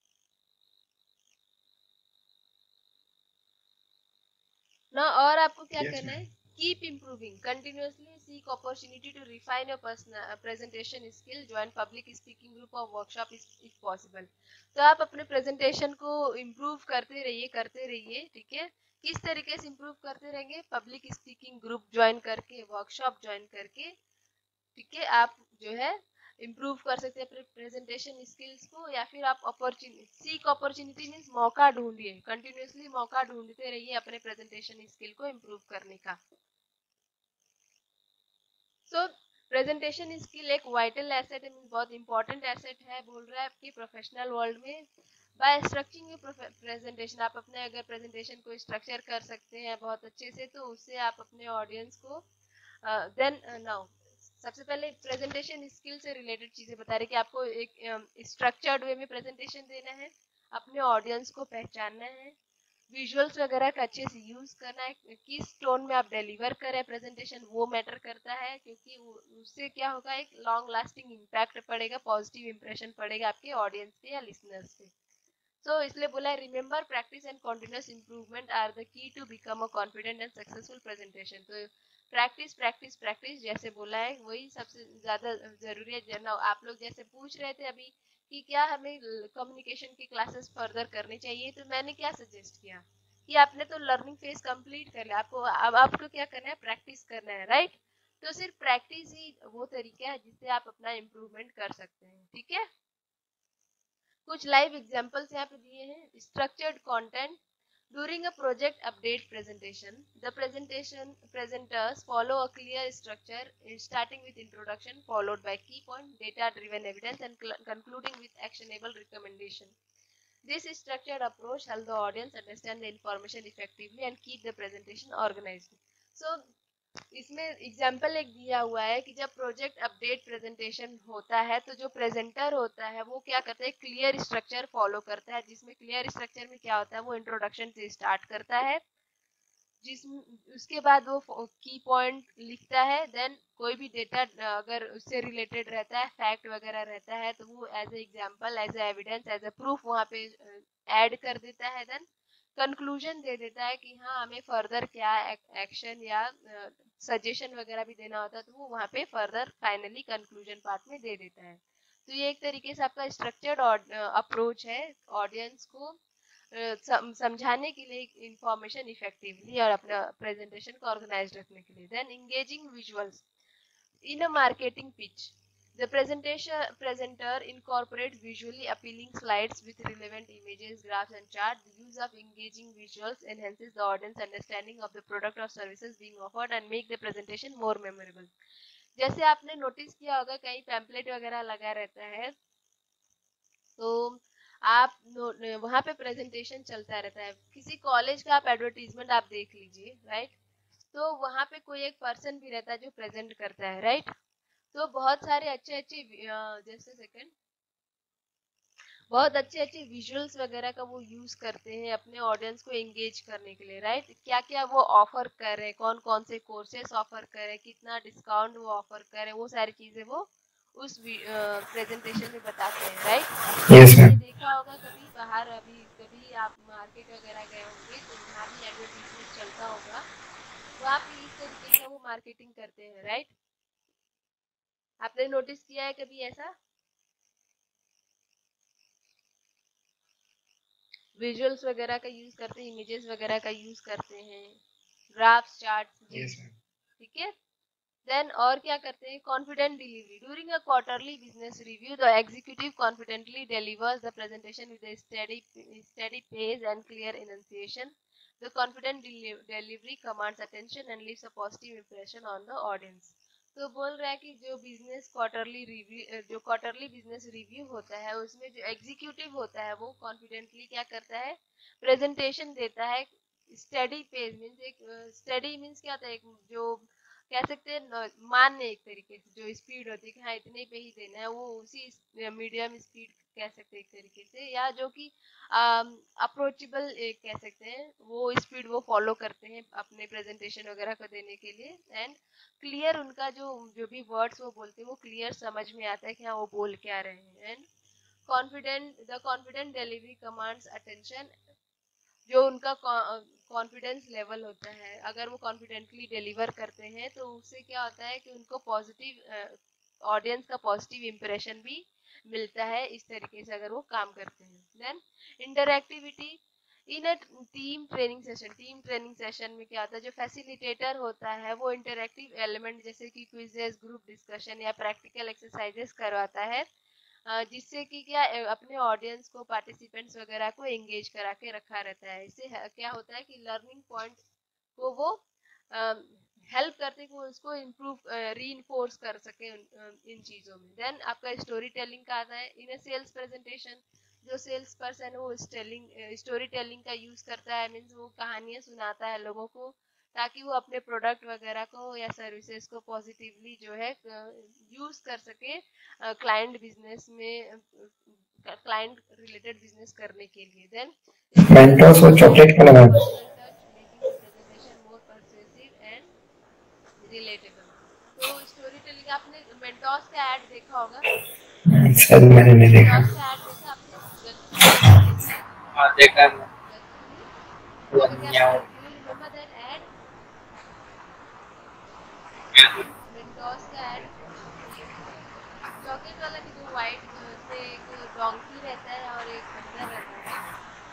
ना, और आपको क्या Yes, करना है? ma'am. Keep improving, continuously seek opportunity to refine your personal presentation skill, join public speaking group और वर्कशॉप इफ पॉसिबल। तो आप अपने प्रेजेंटेशन को इम्प्रूव करते रहिए करते रहिए ठीक है। किस तरीके से इम्प्रूव करते रहेंगे? पब्लिक स्पीकिंग ग्रुप ज्वाइन करके, वर्कशॉप ज्वाइन करके, ठीक है, आप जो है इम्प्रूव कर सकते हैं अपने प्रेजेंटेशन स्किल्स को। या फिर आप अपॉर्चुनिटी, सीक अपॉर्चुनिटी मीन्स मौका ढूंढिए, कंटिन्यूअसली मौका ढूंढते रहिए अपने प्रेजेंटेशन स्किल को इम्प्रूव करने का। सो प्रेजेंटेशन स्किल एक वाइटल एसेट है, बहुत इंपॉर्टेंट एसेट है, बोल रहा है आपकी प्रोफेशनल वर्ल्ड में। बाय स्ट्रक्चरिंग योर प्रेजेंटेशन, आप अपने अगर प्रेजेंटेशन को स्ट्रक्चर कर सकते हैं बहुत अच्छे से, तो उससे आप अपने ऑडियंस को देन नाउ सबसे पहले प्रेजेंटेशन स्किल से रिलेटेड चीजें बता रहे कि आपको एक स्ट्रक्चर्ड वे में प्रेजेंटेशन देना है, अपने ऑडियंस को पहचानना है, विजुअल्स वगैरह का अच्छे से यूज करना है, किस टोन में आप डिलीवर करें प्रेजेंटेशन वो मैटर करता है, क्योंकि उससे क्या होगा, एक लॉन्ग लास्टिंग इम्पैक्ट पड़ेगा, पॉजिटिव इंप्रेशन पड़ेगा आपके ऑडियंस पे या लिसनर्स पे। सो so, इसलिए बोला है remember practice and continuous improvement are the key to become a confident and successful presentation. तो प्रैक्टिस प्रैक्टिस प्रैक्टिस जैसे बोला है वही सबसे ज्यादा जरूरी है। जना आप लोग जैसे पूछ रहे थे अभी कि क्या हमें कम्युनिकेशन की क्लासेस फर्दर करनी चाहिए, तो मैंने क्या सजेस्ट किया कि आपने तो लर्निंग फेज कंप्लीट कर लिया, आपको अब आपको क्या करना है, प्रैक्टिस करना है, राइट। तो सिर्फ प्रैक्टिस ही वो तरीका है जिससे आप अपना इम्प्रूवमेंट कर सकते हैं, ठीक है। कुछ लाइव एग्जांपल्स यहाँ पे दिए हैं। Structured content during a project update presentation, the presentation presenters follow a clear structure starting with introduction followed by key point, data driven evidence and concluding with actionable recommendation. This structured approach helps the audience understand the information effectively and keep the presentation organized. So इसमें एग्जाम्पल एक दिया हुआ है कि जब प्रोजेक्ट अपडेट प्रेजेंटेशन होता है तो जो प्रेजेंटर होता है वो क्या करता है, क्लियर स्ट्रक्चर फॉलो करता है, जिसमें क्लियर स्ट्रक्चर में क्या होता है, वो इंट्रोडक्शन से स्टार्ट करता है, जिसमें उसके बाद वो की पॉइंट लिखता है, देन कोई भी डेटा अगर उससे रिलेटेड रहता है, फैक्ट वगैरह रहता है, तो वो as a example, as a evidence, as a proof वहाँ पे ऐड कर देता है, देन कंक्लूजन दे देता है कि हाँ हमें फर्दर क्या एक्शन या सजेशन वगैरह भी देना होता है, तो वो वहाँ पे फर्दर फाइनली कंक्लूजन पार्ट में दे देता है। तो ये एक तरीके से आपका स्ट्रक्चर्ड अप्रोच है ऑडियंस को समझाने के लिए, इंफॉर्मेशन इफेक्टिवली और अपना प्रेजेंटेशन को ऑर्गेनाइज रखने के लिए। Then engaging visuals in a marketing pitch, the presentation presenter incorporates visually appealing slides with relevant images, graphs and charts. The use of engaging visuals enhances the audience understanding of the product or services being offered and make the presentation more memorable. जैसे आपने नोटिस किया होगा कहीं पैम्पलेट वगैरह लगा रहता है, तो आप वहां पे प्रेजेंटेशन चलता रहता है। किसी कॉलेज का आप एडवर्टीजमेंट आप देख लीजिए, राइट, तो वहां पे कोई एक पर्सन भी रहता है जो प्रेजेंट करता है, राइट। तो बहुत सारे अच्छे अच्छे जैसे सेकंड बहुत अच्छे अच्छे विजुअल्स वगैरह का वो यूज करते हैं अपने ऑडियंस को एंगेज करने के लिए, राइट। क्या क्या वो ऑफर कर रहे हैं, कौन कौन से कोर्सेस ऑफर कर रहे हैं, कितना डिस्काउंट वो ऑफर कर रहे हैं, वो सारी चीजें वो उस प्रेजेंटेशन में बताते हैं, राइट। यस आपने मैम। देखा होगा कभी बाहर, अभी कभी आप मार्केट वगैरह गए होंगे तो जहाँ भी एडवर्टीजमेंट चलता होगा वहाँ पे इस तरीके का वो मार्केटिंग करते हैं, राइट। आपने नोटिस किया है कभी ऐसा? विजुअल्स वगैरह का यूज करते हैं, इमेजेस वगैरह का यूज करते हैं, ग्राफ्स, चार्ट्स में, यस मैम। ठीक है। देन और क्या करते हैं, confident delivery during a quarterly business review the executive confidently delivers the presentation with a steady steady pace and clear enunciation. The confident deli- delivery commands attention and leaves a positive impression on the audience. तो बोल रहा है कि जो बिजनेस क्वार्टरली रिव्यू जो क्वार्टरली बिजनेस रिव्यू होता है उसमें जो एग्जीक्यूटिव होता है वो कॉन्फिडेंटली क्या करता है, प्रेजेंटेशन देता है। स्टडी पेज मीन्स एक स्टडी मीन्स क्या होता है, एक जो कह सकते हैं मान्य एक तरीके से जो स्पीड होती है कि हाँ इतने पे ही देना है, वो उसी मीडियम स्पीड कह सकते हैं एक तरीके से, या जो कि अप्रोचेबल एक कह सकते हैं वो स्पीड वो फॉलो करते हैं अपने प्रेजेंटेशन वगैरह को देने के लिए। एंड क्लियर उनका जो जो भी वर्ड्स वो बोलते हैं वो क्लियर समझ में आता है कि हाँ वो बोल क्या रहे हैं। And confident the confident delivery commands attention, जो उनका कॉन्फिडेंस लेवल होता है, अगर वो कॉन्फिडेंटली डिलीवर करते हैं तो उससे क्या होता है कि उनको पॉजिटिव ऑडियंस का पॉजिटिव इम्प्रेशन भी मिलता है इस तरीके से अगर वो काम करते हैं। Then interactivity in a team training session, team training session में क्या होता है, जो फैसिलिटेटर होता है वो इंटरएक्टिव एलिमेंट जैसे कि क्विजेस, ग्रुप डिस्कशन या प्रैक्टिकल एक्सरसाइजेस करवाता है, जिससे कि क्या अपने ऑडियंस को, पार्टिसिपेंट्स वगैरह को एंगेज करा के रखा रहता है। इससे क्या होता है कि लर्निंग पॉइंट को वो हेल्प करते हैं कि उसको इम्प्रूव री कर सके इन चीजों में। देन आपका स्टोरी टेलिंग का आता है इन सेल्स प्रेजेंटेशन, जो सेल्स पर्सन है वो टेलिंग स्टोरी टेलिंग का यूज करता है, मीन्स वो कहानियां सुनाता है लोगों को ताकि वो अपने प्रोडक्ट वगैरह को या सर्विसेज को पॉजिटिवली जो है यूज कर सके क्लाइंट बिजनेस में, क्लाइंट रिलेटेड बिजनेस करने के लिए। देन मेंटोस और चॉकलेट का लगा making the presentation more persuasive and relatable. तो स्टोरी टेलिंग, आपने मेंटोस का ऐड देखा होगा? सर मैंने नहीं देखा। मेंटोस का ऐड देखा आपने? देखा है? हाँ देखा है। तो क्या do you remember that ad, Mentos का ऐड? चॉकलेट वाला की जो व्हाइट से एक डोंकी रहता है और एक बंदर रहता है, राइट?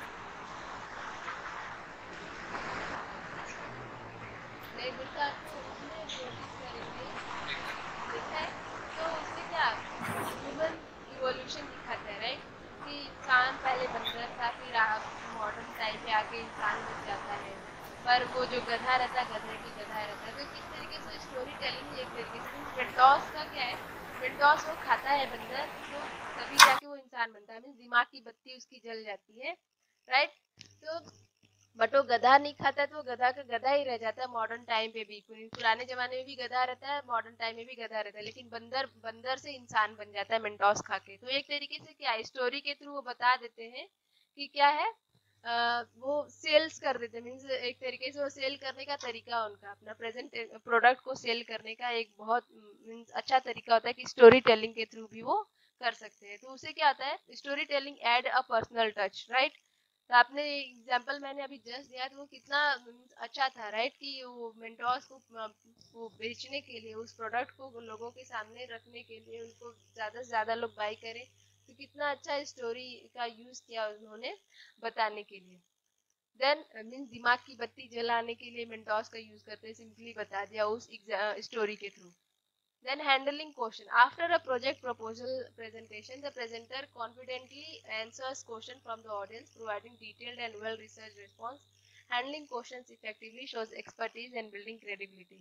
नहीं देखा तो उसमें नोटिस करेंगे, देखा है। तो उसमें क्या ह्यूमन इवोल्यूशन दिखाता है, राइट, कि इंसान पहले बंदर था, फिर मॉडर्न टाइम पे आके इंसान बन जाता है, पर वो जो गधा रहता है गधे की गधा रहता है। तो किस तरीके से स्टोरी टेलिंग एक तरीके से मेंटोस का क्या है, मेंटोस वो खाता है बंदर तो तभी जाके वो इंसान बनता है, मीन्स दिमाग की बत्ती उसकी जल जाती है, राइट। तो बट वो गधा नहीं खाता है तो वो गधा का गधा ही रह जाता है मॉडर्न टाइम पे भी। पुराने जमाने में भी गधा रहता है, मॉडर्न टाइम में भी गधा रहता है, लेकिन बंदर बंदर से इंसान बन जाता है मेंटोस खा के। तो एक तरीके से क्या स्टोरी के थ्रू वो बता देते हैं कि क्या है, आ, वो सेल्स कर देते हैं, मीन्स एक तरीके से वो सेल करने का तरीका उनका, अपना प्रेजेंट प्रोडक्ट को सेल करने का एक बहुत मीन्स अच्छा तरीका होता है कि स्टोरी टेलिंग के थ्रू भी वो कर सकते हैं। तो उससे क्या होता है, story telling add a personal touch, right. तो आपने एग्जांपल मैंने अभी जस्ट दिया तो वो कितना अच्छा था, राइट, कि वो मेंटोस को वो बेचने के लिए, उस प्रोडक्ट को लोगों के सामने रखने के लिए, उनको ज्यादा से ज्यादा लोग बाय करें, तो कितना अच्छा स्टोरी का यूज किया उन्होंने बताने के लिए। देन मीन्स दिमाग की बत्ती जलाने के लिए मेंटोस का यूज करते हैं, सिंपली बता दिया उस स्टोरी के through. Then handling question. After a project proposal presentation, the presenter confidently answers question from the audience, providing detailed and well-researched response. Handling questions effectively shows expertise and building credibility.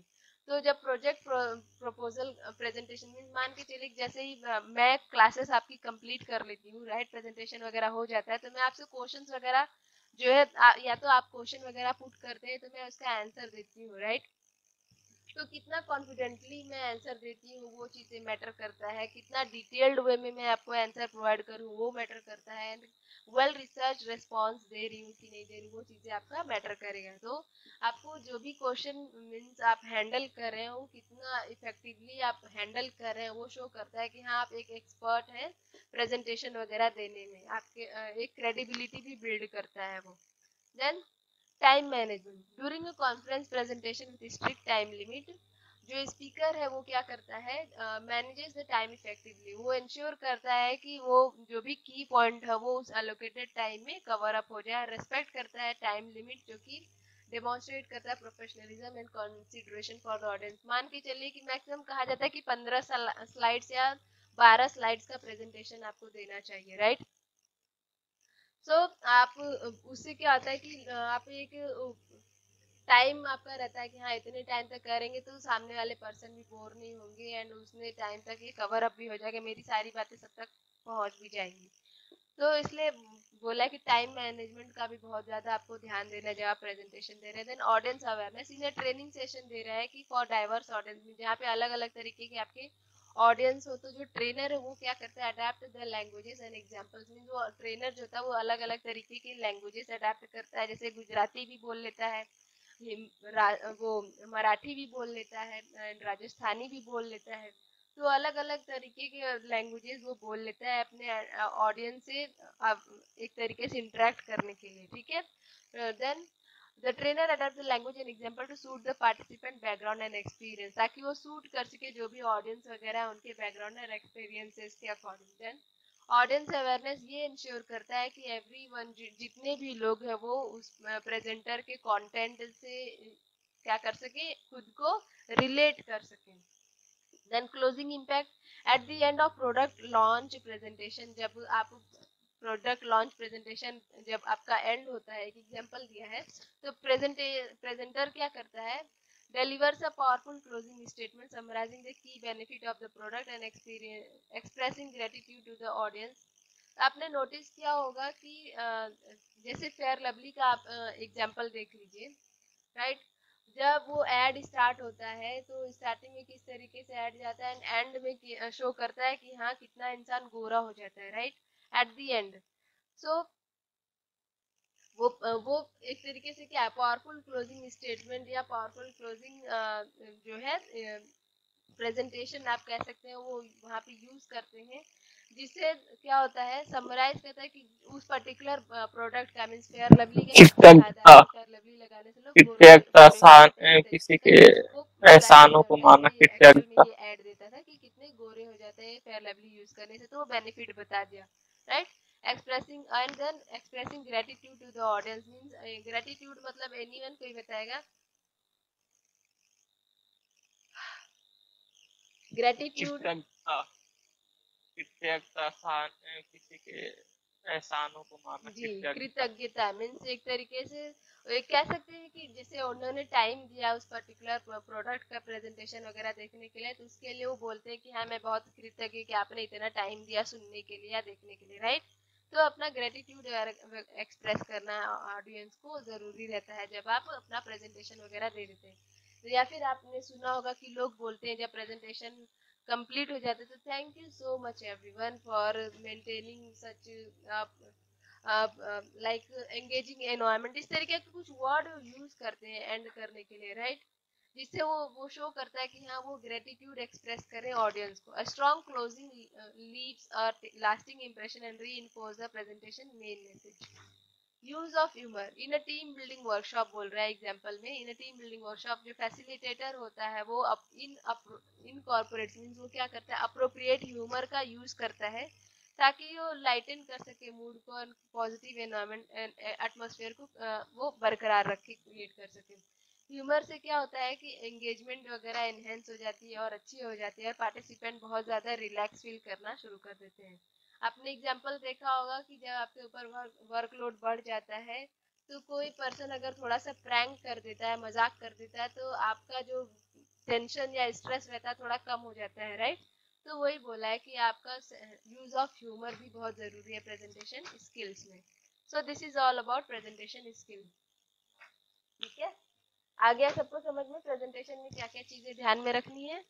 तो जब प्रोजेक्ट प्रपोजल प्रेजेंटेशन मीन मान के चलिए जैसे ही अ, मैं क्लासेस आपकी कंप्लीट कर लेती हूँ, राइट, प्रेजेंटेशन वगैरह हो जाता है, तो मैं आपसे क्वेश्चंस वगैरह जो है आ, या तो आप क्वेश्चन वगैरह पुट करते हैं तो मैं उसका आंसर देती हूँ, राइट। तो कितना कॉन्फिडेंटली मैं आंसर देती हूँ वो चीजें मैटर करता है, कितना डिटेल्ड वे में मैं आपको आंसर प्रोवाइड करूँ वो मैटर करता है, एंड वेल रिसर्च रिस्पॉन्स दे रही हूँ कि नहीं दे रही वो चीजें आपका मैटर करेगा। तो आपको जो भी क्वेश्चन मीन्स आप हैंडल कर रहे हो कितना इफेक्टिवली आप हैंडल कर रहे हैं वो शो करता है कि हाँ आप एक एक्सपर्ट हैं प्रेजेंटेशन वगैरह देने में, आपके अ, एक क्रेडिबिलिटी भी बिल्ड करता है वो। Then time management during a conference presentation with strict time limit, जो स्पीकर है वो क्या करता है, मैनेजेस द टाइम इफेक्टिवली, वो इंश्योर करता है कि वो जो भी की पॉइंट है वो उस एलोकेटेड टाइम में कवर अप हो जाए, रेस्पेक्ट करता है टाइम लिमिट, जो कि डेमोन्स्ट्रेट करता है professionalism and consideration for the audience. मान के चलिए कि मैक्सिमम कहा जाता है कि पंद्रह स्लाइड्स या बारह स्लाइड्स का प्रेजेंटेशन आपको देना चाहिए, राइट। सो so, आप उससे क्या होता है कि आप एक टाइम आपका रहता है कि हाँ इतने टाइम तक करेंगे तो सामने वाले पर्सन भी बोर नहीं होंगे एंड उसने टाइम तक ये कवर अप भी हो जाएगा, मेरी सारी बातें सब तक पहुंच भी जाएंगी। तो इसलिए बोला कि टाइम मैनेजमेंट का भी बहुत ज्यादा आपको ध्यान देना है जब आप प्रेजेंटेशन दे रहे हैं। देन ऑडियंस अवेयरनेस, इन्हें ट्रेनिंग सेशन दे रहा है कि फॉर डाइवर्स ऑडियंस में जहाँ पे अलग अलग तरीके के आपके ऑडियंस हो, तो जो ट्रेनर है वो क्या करता है adapt the languages and examples, mean वो ट्रेनर जो होता है वो अलग अलग तरीके की लैंग्वेजेस अडेप्ट करता है, जैसे गुजराती भी बोल लेता है, वो मराठी भी बोल लेता है, राजस्थानी भी बोल लेता है, तो अलग अलग तरीके के लैंग्वेजेस वो बोल लेता है अपने ऑडियंस से एक तरीके से इंटरेक्ट करने के लिए, ठीक है। Then the trainer adopt the language and example to suit the participant background and experience, ताकि वो सूट कर सके जो भी ऑडियंस वगैरह है उनके बैकग्राउंड और एक्सपीरियंसेस के अकॉर्डिंग। देन ऑडियंस अवेयरनेस ये इंश्योर करता है कि एवरीवन जितने भी लोग हैं वो उस प्रेजेंटर के कंटेंट से क्या कर सके, खुद को रिलेट कर सके। Then closing impact at the end of product launch presentation, जब आप प्रोडक्ट लॉन्च प्रेजेंटेशन जब आपका एंड होता है, एक एग्जांपल दिया है, तो प्रेजेंटे प्रेजेंटर क्या करता है, delivers a powerful closing statement summarizing the key benefit of the product and experience expressing gratitude to the audience। आपने नोटिस किया होगा कि जैसे फेयर लवली का आप एग्जांपल देख लीजिए, राइट, जब वो एड स्टार्ट होता है तो स्टार्टिंग में किस तरीके से एड जाता है एंड में शो करता है कि हाँ कितना इंसान गोरा हो जाता है, right, at the end. So वो वो एक तरीके से क्या पावरफुल क्लोजिंग स्टेटमेंट या पावरफुल क्लोजिंग जो है प्रेजेंटेशन आप कह सकते हैं वो वहाँ पे यूज करते हैं, जिससे क्या होता है समराइज करता है कि उस पर्टिकुलर प्रोडक्ट का मींस फेयर लवली का कितना फायदा है, फेयर लवली लगाने से लोग गोरे आसान किसी के एहसानों को माना एक्चुअल में ये ऐड देता था कि कितने गोरे हो जाते हैं फेयर लवली यूज करने से, तो वो बेनिफिट बता दिया, right. Expressing and then expressing gratitude to the audience means gratitude मतलब एनीवन कोई बताएगा, ग्रेटिट्यूड किसी के एहसानों को माना, जी कृतज्ञता मीन्स एक तरीके से एक कह सकते हैं कि जैसे उन्होंने टाइम दिया उस पर्टिकुलर प्रोडक्ट का प्रेजेंटेशन वगैरह देखने के लिए, तो उसके लिए वो बोलते हैं कि हाँ मैं बहुत कृतज्ञ कि आपने इतना टाइम दिया सुनने के लिए या देखने के लिए, राइट। तो अपना ग्रेटिट्यूड एक्सप्रेस करना ऑडियंस को जरूरी रहता है जब आप अपना प्रेजेंटेशन वगैरह दे देते हैं। तो या फिर आपने सुना होगा कि लोग बोलते हैं जब प्रेजेंटेशन कंप्लीट हो जाते तो thank you so much everyone for maintaining such like engaging environment, इस तरीके के कुछ वर्ड यूज करते हैं एंड करने के लिए, राइट, जिससे वो वो शो करता है कि हाँ वो ग्रेटिट्यूड एक्सप्रेस करें ऑडियंस को। A strong closing leaves a lasting impression and reinforce the presentation main message. Use of humour in a team building workshop बोल रहा है एग्जांपल में, in a team building workshop जो फैसिलिटेटर होता है वो up, in in corporate means वो क्या करता है अप्रोप्रिएट ह्यूमर का यूज करता है ताकि वो लाइटन कर सके मूड को और पॉजिटिव एनवायरनमेंट एटमॉस्फेयर को वो बरकरार रखे, क्रिएट कर सके। ह्यूमर से क्या होता है कि एंगेजमेंट वगैरह एनहेंस हो जाती है और अच्छी हो जाती है और पार्टिसिपेंट बहुत ज्यादा रिलैक्स फील करना शुरू कर देते हैं। आपने एग्जाम्पल देखा होगा कि जब आपके ऊपर वर्कलोड बढ़ जाता है तो कोई पर्सन अगर थोड़ा सा प्रैंक कर देता है, मजाक कर देता है, तो आपका जो टेंशन या स्ट्रेस रहता है थोड़ा कम हो जाता है, राइट। तो वही बोला है कि आपका यूज ऑफ ह्यूमर भी बहुत जरूरी है प्रेजेंटेशन स्किल्स में। So this is all about presentation skill. ठीक है, आ गया सबको समझ में प्रेजेंटेशन में क्या क्या चीजें ध्यान में रखनी है।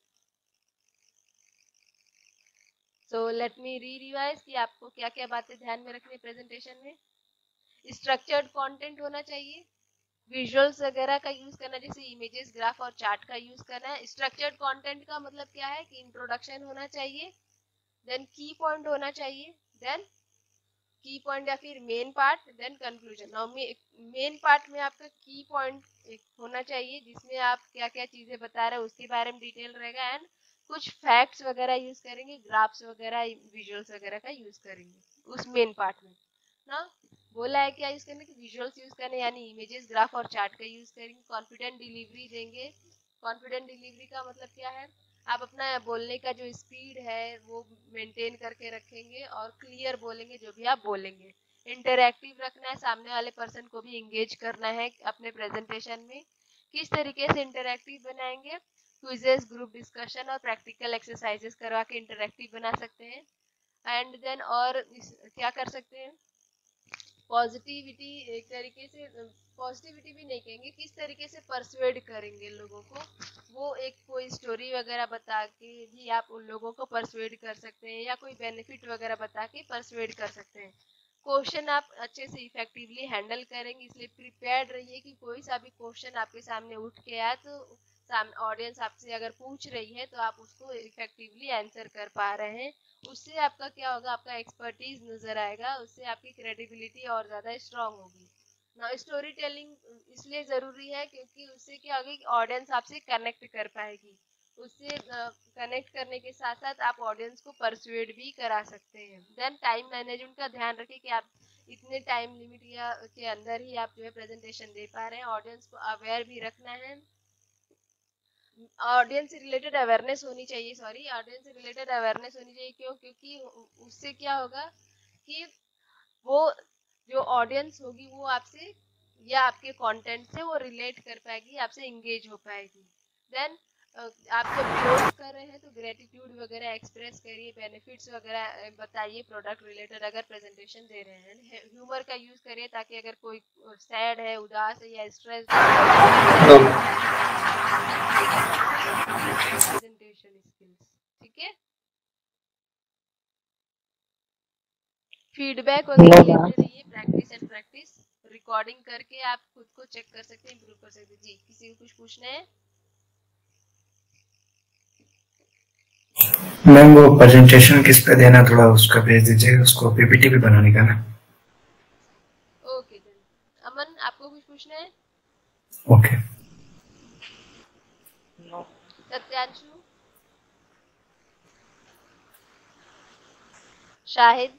सो लेट मी री रिवाइज कि आपको क्या क्या बातें ध्यान में रखनी है प्रेजेंटेशन में। स्ट्रक्चर्ड कंटेंट होना चाहिए, विजुअल्स वगैरह का यूज करना, जैसे इमेजेस, ग्राफ और चार्ट का यूज करना है। स्ट्रक्चर्ड कंटेंट का मतलब क्या है कि इंट्रोडक्शन होना चाहिए, देन की पॉइंट होना चाहिए, देन की पॉइंट या फिर main part, then conclusion. Now main part में आपका की पॉइंट होना चाहिए जिसमें आप क्या क्या चीजें बता रहे हैं उसके बारे में डिटेल रहेगा, एंड कुछ फैक्ट्स वगैरह यूज करेंगे, ग्राफ्स वगैरह, विजुअल्स वगैरह का यूज करेंगे उस मेन पार्ट में ना। बोला है क्या यूज करने की, विजुअल्स यूज करने यानी इमेजेस, ग्राफ और चार्ट का यूज करेंगे। कॉन्फिडेंट डिलीवरी देंगे। कॉन्फिडेंट डिलीवरी का मतलब क्या है, आप अपना बोलने का जो स्पीड है वो मेंटेन करके रखेंगे और क्लियर बोलेंगे जो भी आप बोलेंगे। इंटरैक्टिव रखना है, सामने वाले पर्सन को भी इंगेज करना है अपने प्रेजेंटेशन में। किस तरीके से इंटरैक्टिव बनाएंगे, क्विजेस, ग्रुप डिस्कशन और प्रैक्टिकल एक्सरसाइजेस करवा के इंटरैक्टिव बना सकते हैं। एंड देन और क्या कर सकते हैं, पॉजिटिविटी, एक तरीके से पॉजिटिविटी भी नहीं कहेंगे, किस तरीके से परसुएड करेंगे लोगों को, वो एक कोई स्टोरी वगैरह बता के भी आप उन लोगों को परसुएड कर सकते हैं, या कोई बेनिफिट वगैरह बता के परसुएड कर सकते हैं। क्वेश्चन आप अच्छे से इफेक्टिवली हैंडल करेंगे, इसलिए प्रिपेयर्ड रहिए कि कोई सा भी क्वेश्चन आपके सामने उठ के आए तो ऑडियंस आपसे अगर पूछ रही है तो आप उसको इफेक्टिवली आंसर कर पा रहे हैं। उससे आपका क्या होगा, आपका एक्सपर्टीज नजर आएगा, उससे आपकी क्रेडिबिलिटी और ज्यादा स्ट्रांग होगी ना। स्टोरी टेलिंग इसलिए जरूरी है क्योंकि उससे क्या होगा कि ऑडियंस आपसे कनेक्ट कर पाएगी, उससे कनेक्ट करने के साथ साथ आप ऑडियंस को परसुएड भी करा सकते हैं। देन टाइम मैनेजमेंट का ध्यान रखें कि आप इतने टाइम लिमिट या के अंदर ही आप जो है प्रेजेंटेशन दे पा रहे हैं। ऑडियंस को अवेयर भी रखना है, ऑडियंस से रिलेटेड अवेयरनेस होनी चाहिए, सॉरी ऑडियंस से रिलेटेड अवेयरनेस होनी चाहिए। क्यों, क्योंकि उससे क्या होगा कि वो जो ऑडियंस होगी वो आपसे या आपके कंटेंट से वो रिलेट कर पाएगी, आपसे इंगेज हो पाएगी। देन आप जब क्लोज कर रहे हैं तो ग्रेटिट्यूड वगैरह एक्सप्रेस करिए, बेनिफिट्स वगैरह बताइए प्रोडक्ट रिलेटेड अगर प्रेजेंटेशन दे रहे हैं। ह्यूमर का यूज करिए ताकि अगर कोई सैड है, उदास है या स्ट्रेस प्रेजेंटेशन स्किल्स। ठीक है, फीडबैक वगैरह लेते रहिए, प्रैक्टिस एंड प्रैक्टिस, रिकॉर्डिंग करके आप खुद को चेक कर सकते हैं, इंप्रूव कर सकते हैं। जी, किसी को कुछ पूछना है? मैम वो प्रेजेंटेशन किस पे देना, थोड़ा उसका भेज दीजिएगा, उसको पीपीटी भी बनाने का ना। ओके देन, अमन आपको कुछ पूछना है? ओके। सत्यांशु, शाहिद,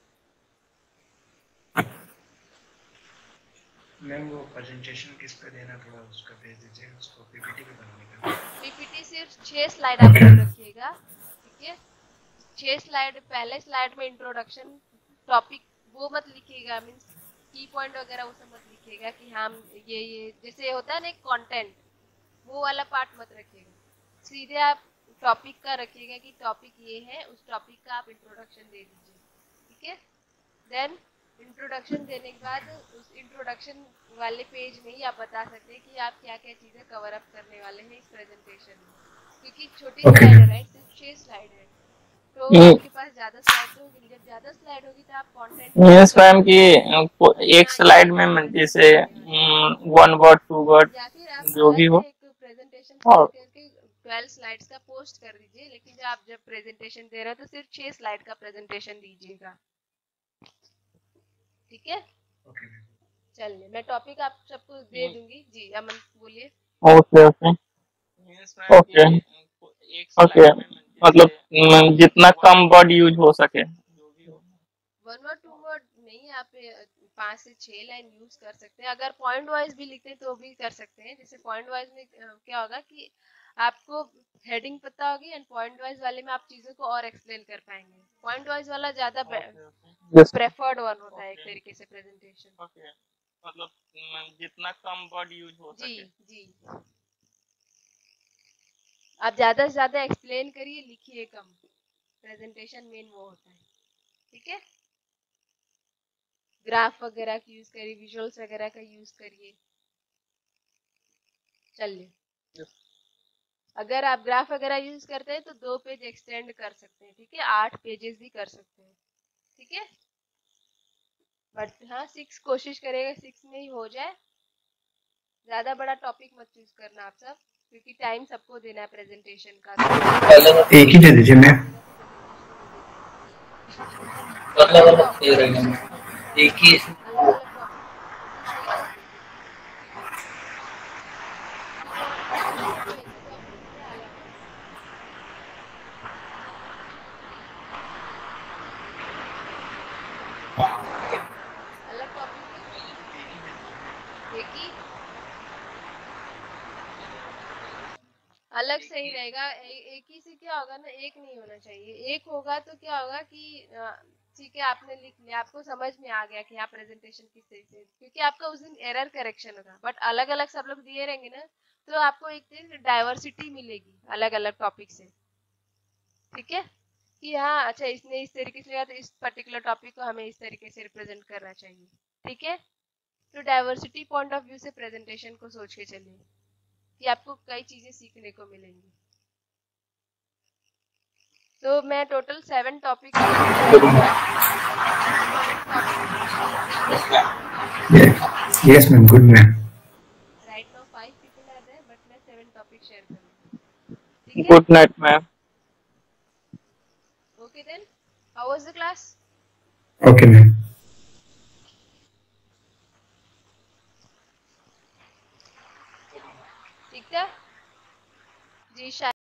मैम वो प्रेजेंटेशन किस पे देना, थोड़ा उसका भेज दीजिएगा, उसको पीपीटी भी बनाने का। पीपीटी सिर्फ छह स्लाइड आप Okay. रखिएगा, ठीक है। छह स्लाइड, पहले स्लाइड में इंट्रोडक्शन टॉपिक वो मत लिखिएगा, मींस की पॉइंट वगैरह वो सब मत लिखिएगा कि हम ये ये जैसे होता है ना एक कंटेंट, वो वाला पार्ट मत रखिएगा। सीधे आप टॉपिक का रखिएगा कि टॉपिक ये है, उस टॉपिक का आप इंट्रोडक्शन दे दीजिए, ठीक है। देन इंट्रोडक्शन देने के बाद उस इंट्रोडक्शन वाले पेज में ही आप बता सकते हैं कि आप क्या क्या चीजें कवर अप करने वाले हैं इस प्रेजेंटेशन में, क्योंकि छोटी Okay. स्लाइड है, राइट, सिर्फ छह स्लाइड है, तो ये- आपके पास ज्यादा स्लाइड तो होगी, जब ज्यादा स्लाइड होगी तो आप कंटेंट मीन्स मैम की एक स्लाइड में जैसे वन वर्ड टू वर्ड या फिर आप जो भी अलग हो। से एक प्रेजेंटेशन और करके ट्वेल्व स्लाइड्स का पोस्ट कर दीजिए, लेकिन जब आप जब प्रेजेंटेशन दे रहे हो तो सिर्फ छह स्लाइड का प्रेजेंटेशन दीजिएगा, ठीक है। Okay. चलिए मैं टॉपिक आप सबको दे दूंगी। जी अमन बोलिए। ओके ओके ओके ओके, मतलब न, जितना कम वर्ड यूज हो सके। वन वर्ड टू वर्ड नहीं, आप पांच से छह लाइन यूज कर सकते हैं। अगर पॉइंट वाइज भी लिखते हैं तो भी कर सकते हैं। जैसे पॉइंट वाइज में क्या होगा कि आपको हेडिंग पता होगी, एंड पॉइंट वाइज वाले में आप चीजों को और एक्सप्लेन कर पाएंगे। पॉइंट वाइज वाला ज्यादा प्रेफर्ड वन होता है एक तरीके से प्रेजेंटेशन। ओके, मतलब जितना कम वर्ड यूज हो जी सके। जी आप ज्यादा से ज्यादा एक्सप्लेन करिए, लिखिए कम। प्रेजेंटेशन मेन वो होता है, ठीक है। ग्राफ वगैरह का यूज करिए, विजुअल्स वगैरह का यूज करिए। चलिए, अगर आप ग्राफ वगैरह यूज करते हैं तो दो पेज एक्सटेंड कर सकते हैं, ठीक है, आठ पेजेस भी कर सकते हैं, ठीक है। बट हाँ, सिक्स कोशिश करेगा सिक्स में ही हो जाए। ज्यादा बड़ा टॉपिक मत चूज करना आप सब, क्योंकि टाइम सबको देना है प्रेजेंटेशन का। एक ही दे दीजिए मैम। एक ही अलग अलग टॉपिक एक ही दे दीजिए। सबको एक ही टॉपिक दे, अलग अलग अलग टॉपिक दे, एक ही अलग सही रहेगा। ए, एक ही से क्या होगा ना, एक नहीं होना चाहिए। एक होगा तो क्या होगा कि ठीक है, आपने लिख लिया, आपको समझ में आ गया कि हाँ प्रेजेंटेशन किस तरीके से, क्योंकि आपका उस दिन एरर करेक्शन होगा। बट अलग अलग सब लोग दिए रहेंगे ना, तो आपको एक डाइवर्सिटी मिलेगी अलग अलग टॉपिक से, ठीक है। कि हाँ अच्छा, इसने इस तरीके से लिया तो इस पर्टिकुलर टॉपिक को हमें इस तरीके से रिप्रेजेंट करना चाहिए, ठीक है। तो डाइवर्सिटी पॉइंट ऑफ व्यू से प्रेजेंटेशन को सोच के चलिए कि आपको कई चीजें सीखने को मिलेंगी। तो मैं total seven topic yes ma'am, good ma'am. Right now five people are there, but मैं सेवन टॉपिक शेयर करूंगी, ठीक है। Good night ma'am. Okay then, how was the class? Okay ma'am. ठीक था जी।